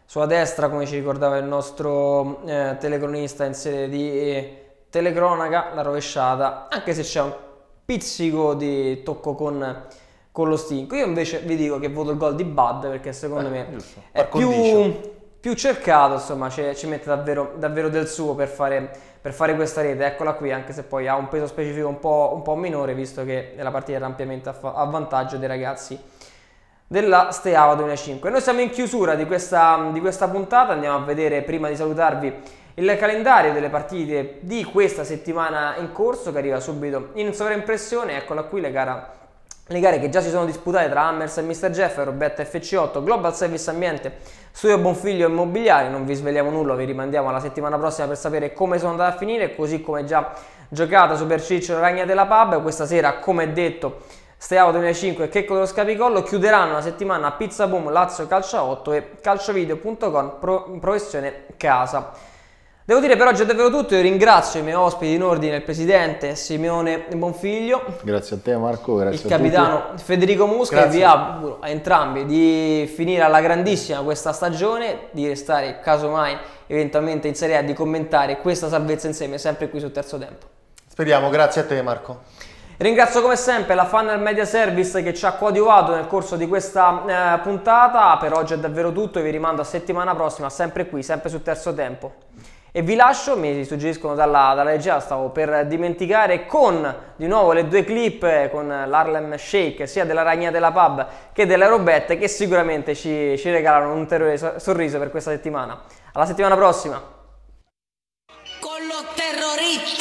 sulla destra, come ci ricordava il nostro eh, telecronista in sede di eh, telecronaca, la rovesciata, anche se c'è un pizzico di tocco con, con lo stinco. Io invece vi dico che voto il gol di Bud, perché secondo eh, me giusto. è più, più cercato, insomma ci, ci mette davvero, davvero del suo per fare, per fare questa rete. Eccola qui, anche se poi ha un peso specifico un po', un po' minore, visto che la partita era ampiamente a, a vantaggio dei ragazzi della Steaua duemilacinque. Noi siamo in chiusura di questa, di questa puntata, andiamo a vedere, prima di salutarvi, il calendario delle partite di questa settimana in corso, che arriva subito in sovraimpressione. Eccola qui le, gara, le gare che già si sono disputate tra Hammers e mister Jeff, Robetta F C otto, Global Service Ambiente, Studio Bonfiglio Immobiliari. Non vi sveliamo nulla, vi rimandiamo alla settimana prossima per sapere come sono andate a finire, così come già giocata Super Ciccio Ragna della Pub. Questa sera, come detto, Steaua duemilacinque e Checco dello Scapicollo chiuderanno la settimana Pizza Boom, Lazio Calcio otto e calciovideo punto com pro, professione casa. Devo dire per oggi è davvero tutto, io ringrazio i miei ospiti in ordine, il presidente Simeone Bonfiglio, grazie a te Marco, grazie il a capitano tutti. Federico Musca, e vi auguro a entrambi di finire alla grandissima questa stagione, di restare casomai eventualmente in Serie A, di commentare questa salvezza insieme sempre qui su Terzo Tempo. Speriamo, grazie a te Marco. Ringrazio come sempre la Funnel Media Service che ci ha coadiuvato nel corso di questa eh, puntata. Per oggi è davvero tutto, vi rimando a settimana prossima, sempre qui, sempre su Terzo Tempo. E vi lascio, mi suggeriscono dalla, dalla regia, stavo per dimenticare, con di nuovo le due clip con l'Harlem Shake, sia della Ragna della Pub che delle Robette, che sicuramente ci, ci regalano un ulteriore sorriso per questa settimana. Alla settimana prossima! Con lo terrorista!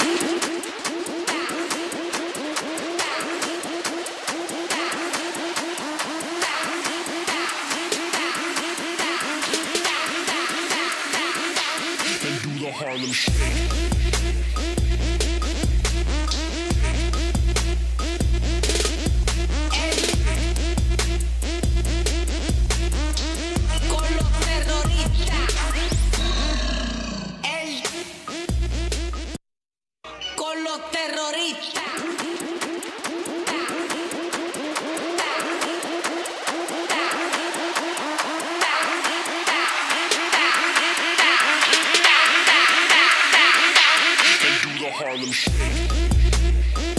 Harlem Shake. Harlem Shake.